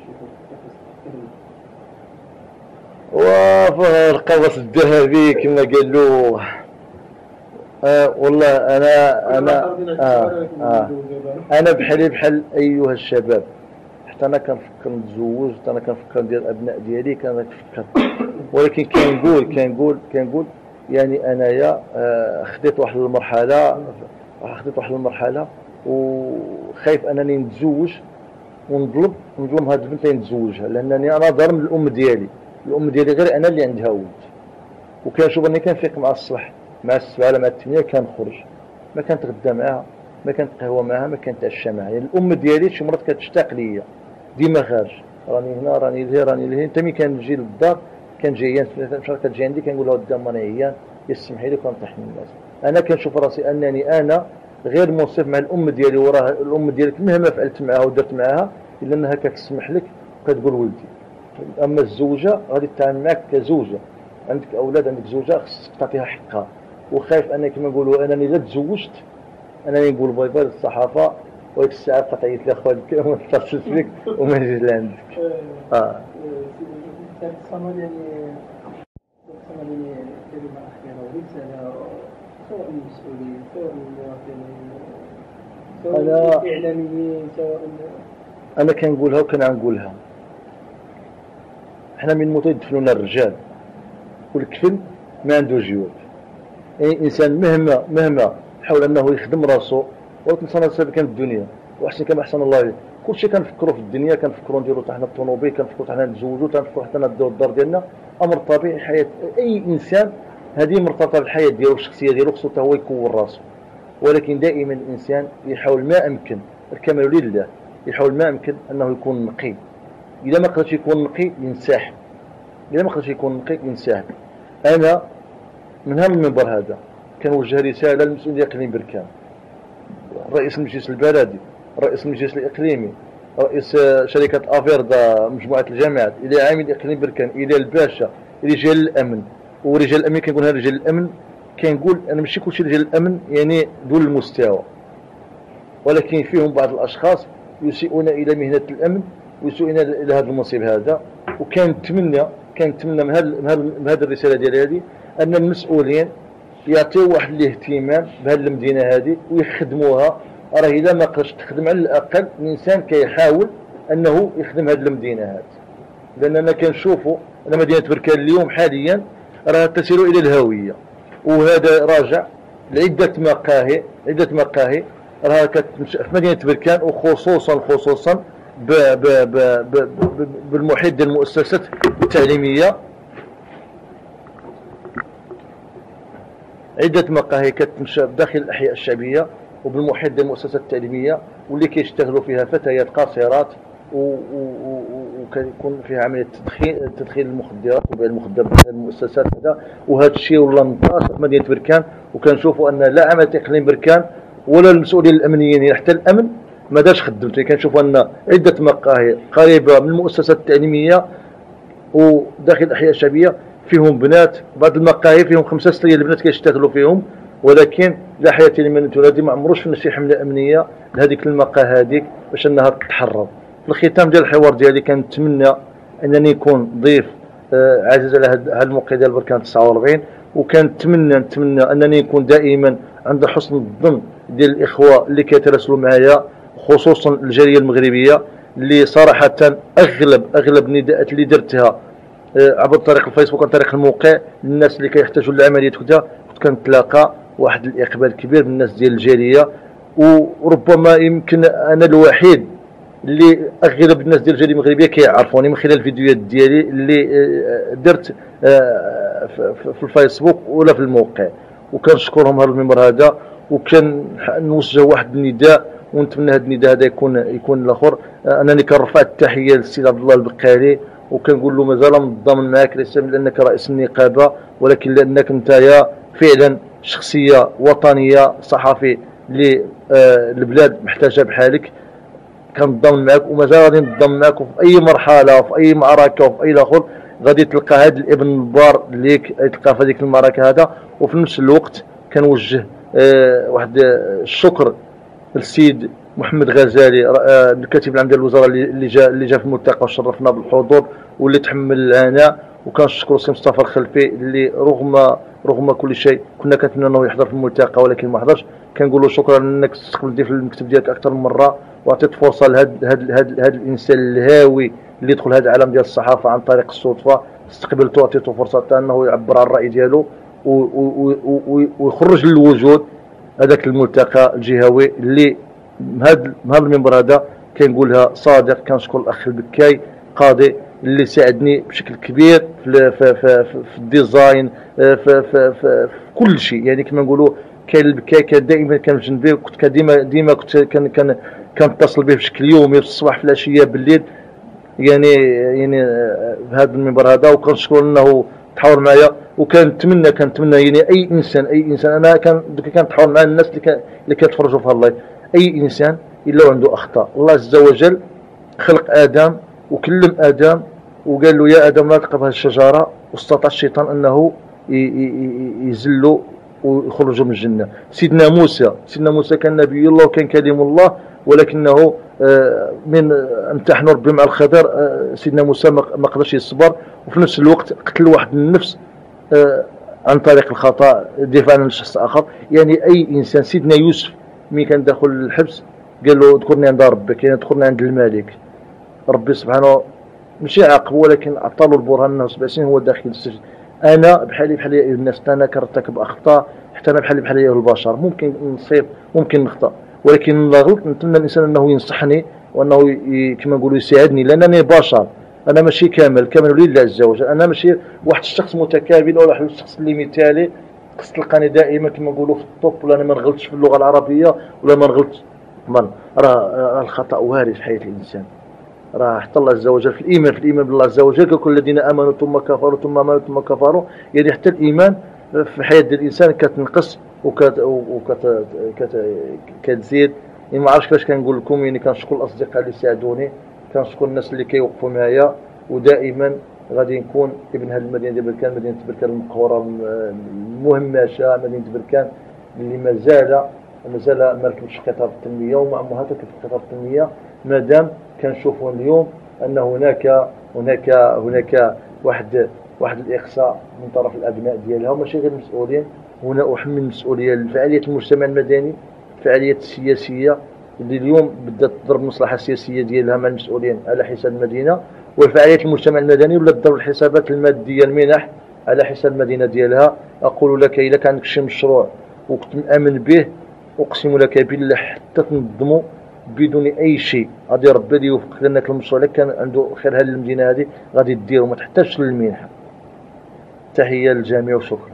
وفي القفص الذهبي كما قالوا. آه والله انا انا آه آه انا بحالي بحال ايها الشباب، حتى انا كنفكر نتزوج، حتى انا كنفكر ندير الابناء ديالي، كنفكر، ولكن كنقول كنقول كنقول يعني انايا آه خديت واحد المرحله خديت واحد المرحله وخايف انني نتزوج ونظلم نظلم هاد البنت اللي نتزوجها، لانني انا ضرب الام ديالي، الام ديالي غير انا اللي عندها ولد، وكنشوف اني كنفيق مع الصباح مع السبعه مع الثمانيه كنخرج، ما كنتغدى معاها، ما كنتقهوى معاها، ما كنتعشى معاها، يعني الام ديالي شي مرات كتشتاق ليا ديما خارج، راني هنا راني لهي راني لهي. انت ملي كنجي للدار كنجي عيان، مشى كتجي عندي كنقول لها قدام راني عيان يسمحي لي كنطيح من الناس. انا كنشوف راسي انني انا غير منصف مع الام ديالي، وراه الام ديالك مهما فعلت معاها ودرت معاها الا انها كتسمح لك وكتقول ولدي. اما الزوجه غادي تتعامل معك كزوجه، عندك اولاد عندك زوجه خصك تعطيها حقها. وخايف انني كما نقولوا انني الا تزوجت انني نقول باي باي للصحافه وديك الساعه قطعيت لي خويا وما اتصلت بك وما نجيش لعندك. اه الصمد يعني الصمد يعني كلمه اخيره ورساله سواء للمسؤولين سواء للمواطنين سواء للاعلاميين سواء انا كنقولها وكنعنقولها، حنا من موت يدفنونا الرجال والكفن ما عنده جواب. اي انسان مهما مهما حاول انه يخدم راسو ولكن صنع سابقا الدنيا واحسن كما احسن الله عليه. كلشي كنفكروا في الدنيا، كنفكروا نديروا حتى حنا الطوموبيل، كنفكروا حتى حنا نتزوجوا، كنفكروا حتى نديروا الدار ديالنا، امر طبيعي. حياه اي انسان هذه مرتبطه بالحياه ديالو الشخصيه ديالو، خصو حتى هو يكون راسو. ولكن دائما الانسان يحاول ما امكن، الكمال لله، يحاول ما امكن انه يكون نقي. اذا ما قدرش يكون نقي ينسحب، اذا ما قدرش يكون نقي ينسحب. انا من هذا المنبر هذا كنوجه رساله للمسؤولين ديال اقليم بركان، رئيس المجلس البلدي، رئيس المجلس الاقليمي، رئيس شركه افيردا، مجموعه الجامعات، الى عامل اقليم بركان، الى الباشا، الى رجال الامن. ورجال الامن كنقول هذا رجال الامن، كنقول انا ماشي كلشي رجال الامن يعني دون المستوى، ولكن فيهم بعض الاشخاص يسيئون الى مهنه الامن ويسيئون الى هذا المنصب هذا. وكنتمنى كنتمنى من هذه من هذه الرساله ديال هذه ان المسؤولين يعطيو واحد الاهتمام بهذه المدينه هذه ويخدموها. راه اذا ما قدرش تخدم على الاقل الانسان كيحاول انه يخدم هذه المدينه هذه، لاننا كنشوفوا ان مدينه بركان اليوم حاليا راه تسير الى الهويه، وهذا راجع لعده مقاهي عده مقاهي راه كتنشا في مدينه بركان، وخصوصا خصوصا ب ب ب ب ب بالمحيط ديال المؤسسات التعليميه. عده مقاهي كتنشا داخل الاحياء الشعبيه وبالمحيط ديال المؤسسات التعليميه، واللي كيشتغلوا فيها فتيات قاصرات، وكيكون فيها عمليه تدخين تدخين المخدرات وبيع المخدرات في المؤسسات هذا. وهذا الشيء ولا منتشر في مدينه بركان، وكنشوفوا ان لا عمل اقليم بركان ولا المسؤولين الامنيين حتى الامن ما دارش خدمته. كنشوفوا ان عده مقاهي قريبه من المؤسسات التعليميه وداخل الاحياء الشعبيه فيهم بنات، بعض المقاهي فيهم خمسه سته ديال البنات كيشتغلوا فيهم، ولكن لا حياه لمن تنادي. ما عمروش فينا شي حمله امنيه لهذيك المقاهي هذيك باش انها تتحرر. في الختام ديال الحوار ديالي كنتمنى انني نكون ضيف آه عزيز على هذا الموقع ديال بركان تسعة وأربعين، وكنتمنى نتمنى انني نكون دائما عند حسن الظن ديال الاخوه اللي كيتراسلوا معايا، خصوصا الجاليه المغربيه اللي صراحه اغلب اغلب النداءات اللي درتها آه عبر طريق الفيسبوك عن طريق الموقع للناس اللي كيحتاجوا للعمليه كذا، كنت كنتلاقى واحد الاقبال كبير من الناس ديال الجاليه. وربما يمكن انا الوحيد اللي اغلب الناس ديال الجاليه المغربيه كيعرفوني من خلال الفيديوهات ديالي اللي درت في الفيسبوك ولا في الموقع، وكنشكرهم هذا المنبر هذا. وكان نوجه واحد النداء ونتمنى هذا النداء هذا يكون يكون الاخر. انني كنرفع التحيه للسيد عبد الله البقالي وكنقول له مازال متضامن معك ليس لانك رئيس النقابه ولكن لانك انت فعلا شخصيه وطنيه صحفي للبلاد محتاجه بحالك. كنتضامن معك ومازال غادي نتضامن معك في اي مرحله وفي اي معركه وفي اي الاخر غادي تلقى هذا الابن البار ليك تلقى في هذيك المعركه هذا. وفي نفس الوقت كنوجه أه واحد الشكر للسيد محمد غزالي آه الكاتب العام ديال الوزاره اللي جا اللي جا في الملتقى وشرفنا بالحضور واللي تحمل العناء. وكنشكروا السي مصطفى الخلفي اللي رغم رغم كل شيء كنا كنتمنى انه يحضر في الملتقى ولكن ما حضرش. كنقول له شكرا انك استقبلتي في المكتب ديالك اكثر من مره وعطيت فرصه لهذا هذا هذا الانسان الهاوي اللي يدخل هذا العالم ديال الصحافه عن طريق الصدفه. استقبلته وعطيته فرصه حتى انه يعبر عن الراي ديالو ويخرج للوجود هذاك الملتقى الجهوي اللي هذا هذا المنبر هذا كنقولها صادق. كنشكر الاخ البكاي قاضي اللي ساعدني بشكل كبير في في في, في الديزاين في, في, في, في كل شيء. يعني كما نقولوا كاين البكاي كان دائما كان في جنبي وكنت ديما ديما كنت كان كان كنتصل به بشكل يومي في الصباح في العشيه بالليل. يعني يعني بهذا المنبر هذا وكنشكر انه تحاور معايا وكنتمنى كنتمنى يعني اي انسان اي انسان انا كان كنتحاور مع الناس اللي كان اللي كيتفرجوا في اللايف. اي انسان الا عنده اخطاء الله عز وجل خلق ادم وكلم ادم وقال له يا ادم لا تقرب هذه الشجره واستطاع الشيطان انه يزله ويخرجوا من الجنه. سيدنا موسى سيدنا موسى كان نبي الله وكان كلم الله ولكنه من امتحن ربي مع الخضر سيدنا موسى ما قدرش يصبر وفي نفس الوقت قتل واحد النفس عن طريق الخطا دفاعا عن شخص اخر. يعني اي انسان سيدنا يوسف ملي كان داخل الحبس قال له اذكرني عند ربك يعني اذكرني عند الملك. ربي سبحانه ماشي عاقبه ولكن عطى له البرهان انه سبع سنين هو داخل السجن. انا بحالي بحال الناس انا كنرتكب اخطاء حتى انا بحالي بحال البشر ممكن نصيب ممكن نخطا ولكن لا غلط نتمنى الانسان انه ينصحني وانه كما نقولوا يساعدني لانني بشر. انا ماشي كامل كامل لله عز وجل. انا ماشي واحد الشخص متكامل ولا واحد الشخص اللي مثالي خص تلقاني دائما كما نقولوا في الطوب ولا انا ما نغلطش في اللغه العربيه ولا ما نغلطش. راه الخطا وارد في حياه الانسان. راه حتى الله عز وجل في الايمان في الايمان بالله عز وجل كل الذين امنوا ثم كفروا ثم امنوا ثم كفروا. يعني حتى الايمان في حياه الانسان كتنقص وكت وكت كتزيد. يعني ما عرفتش كيفاش كنقول لكم. يعني كنشكر الاصدقاء اللي ساعدوني كنشكر الناس اللي كيوقفوا معايا ودائما غادي نكون ابن هذه المدينه ديال بركان مدينه بركان المقوره المهمشه مدينه بركان اللي مازال مازال ما ركبتش قطار التنميه ومع امها تركب قطار التنميه مادام كنشوفوا اليوم ان هناك هناك هناك واحد واحد الاقصاء من طرف الابناء ديالها وماشي غير المسؤولين. هنا احمل المسؤوليه لفعاليات المجتمع المدني الفعاليات السياسيه اللي اليوم بدات تضرب المصلحه السياسيه ديالها مع المسؤولين على حساب المدينه والفعاليات المجتمع المدني ولات تضرب الحسابات الماديه المنح على حساب المدينه ديالها. اقول لك الا كان عندك شي مشروع وكنت مامن به اقسم لك بالله حتى تنظموا بدون اي شيء غادي ربي غادي يوفقك لانك المشروع اللي كان عنده خير هذه المدينه هذه غادي ديرو ما تحتاجش للمنحه. تحيه للجميع وشكرا.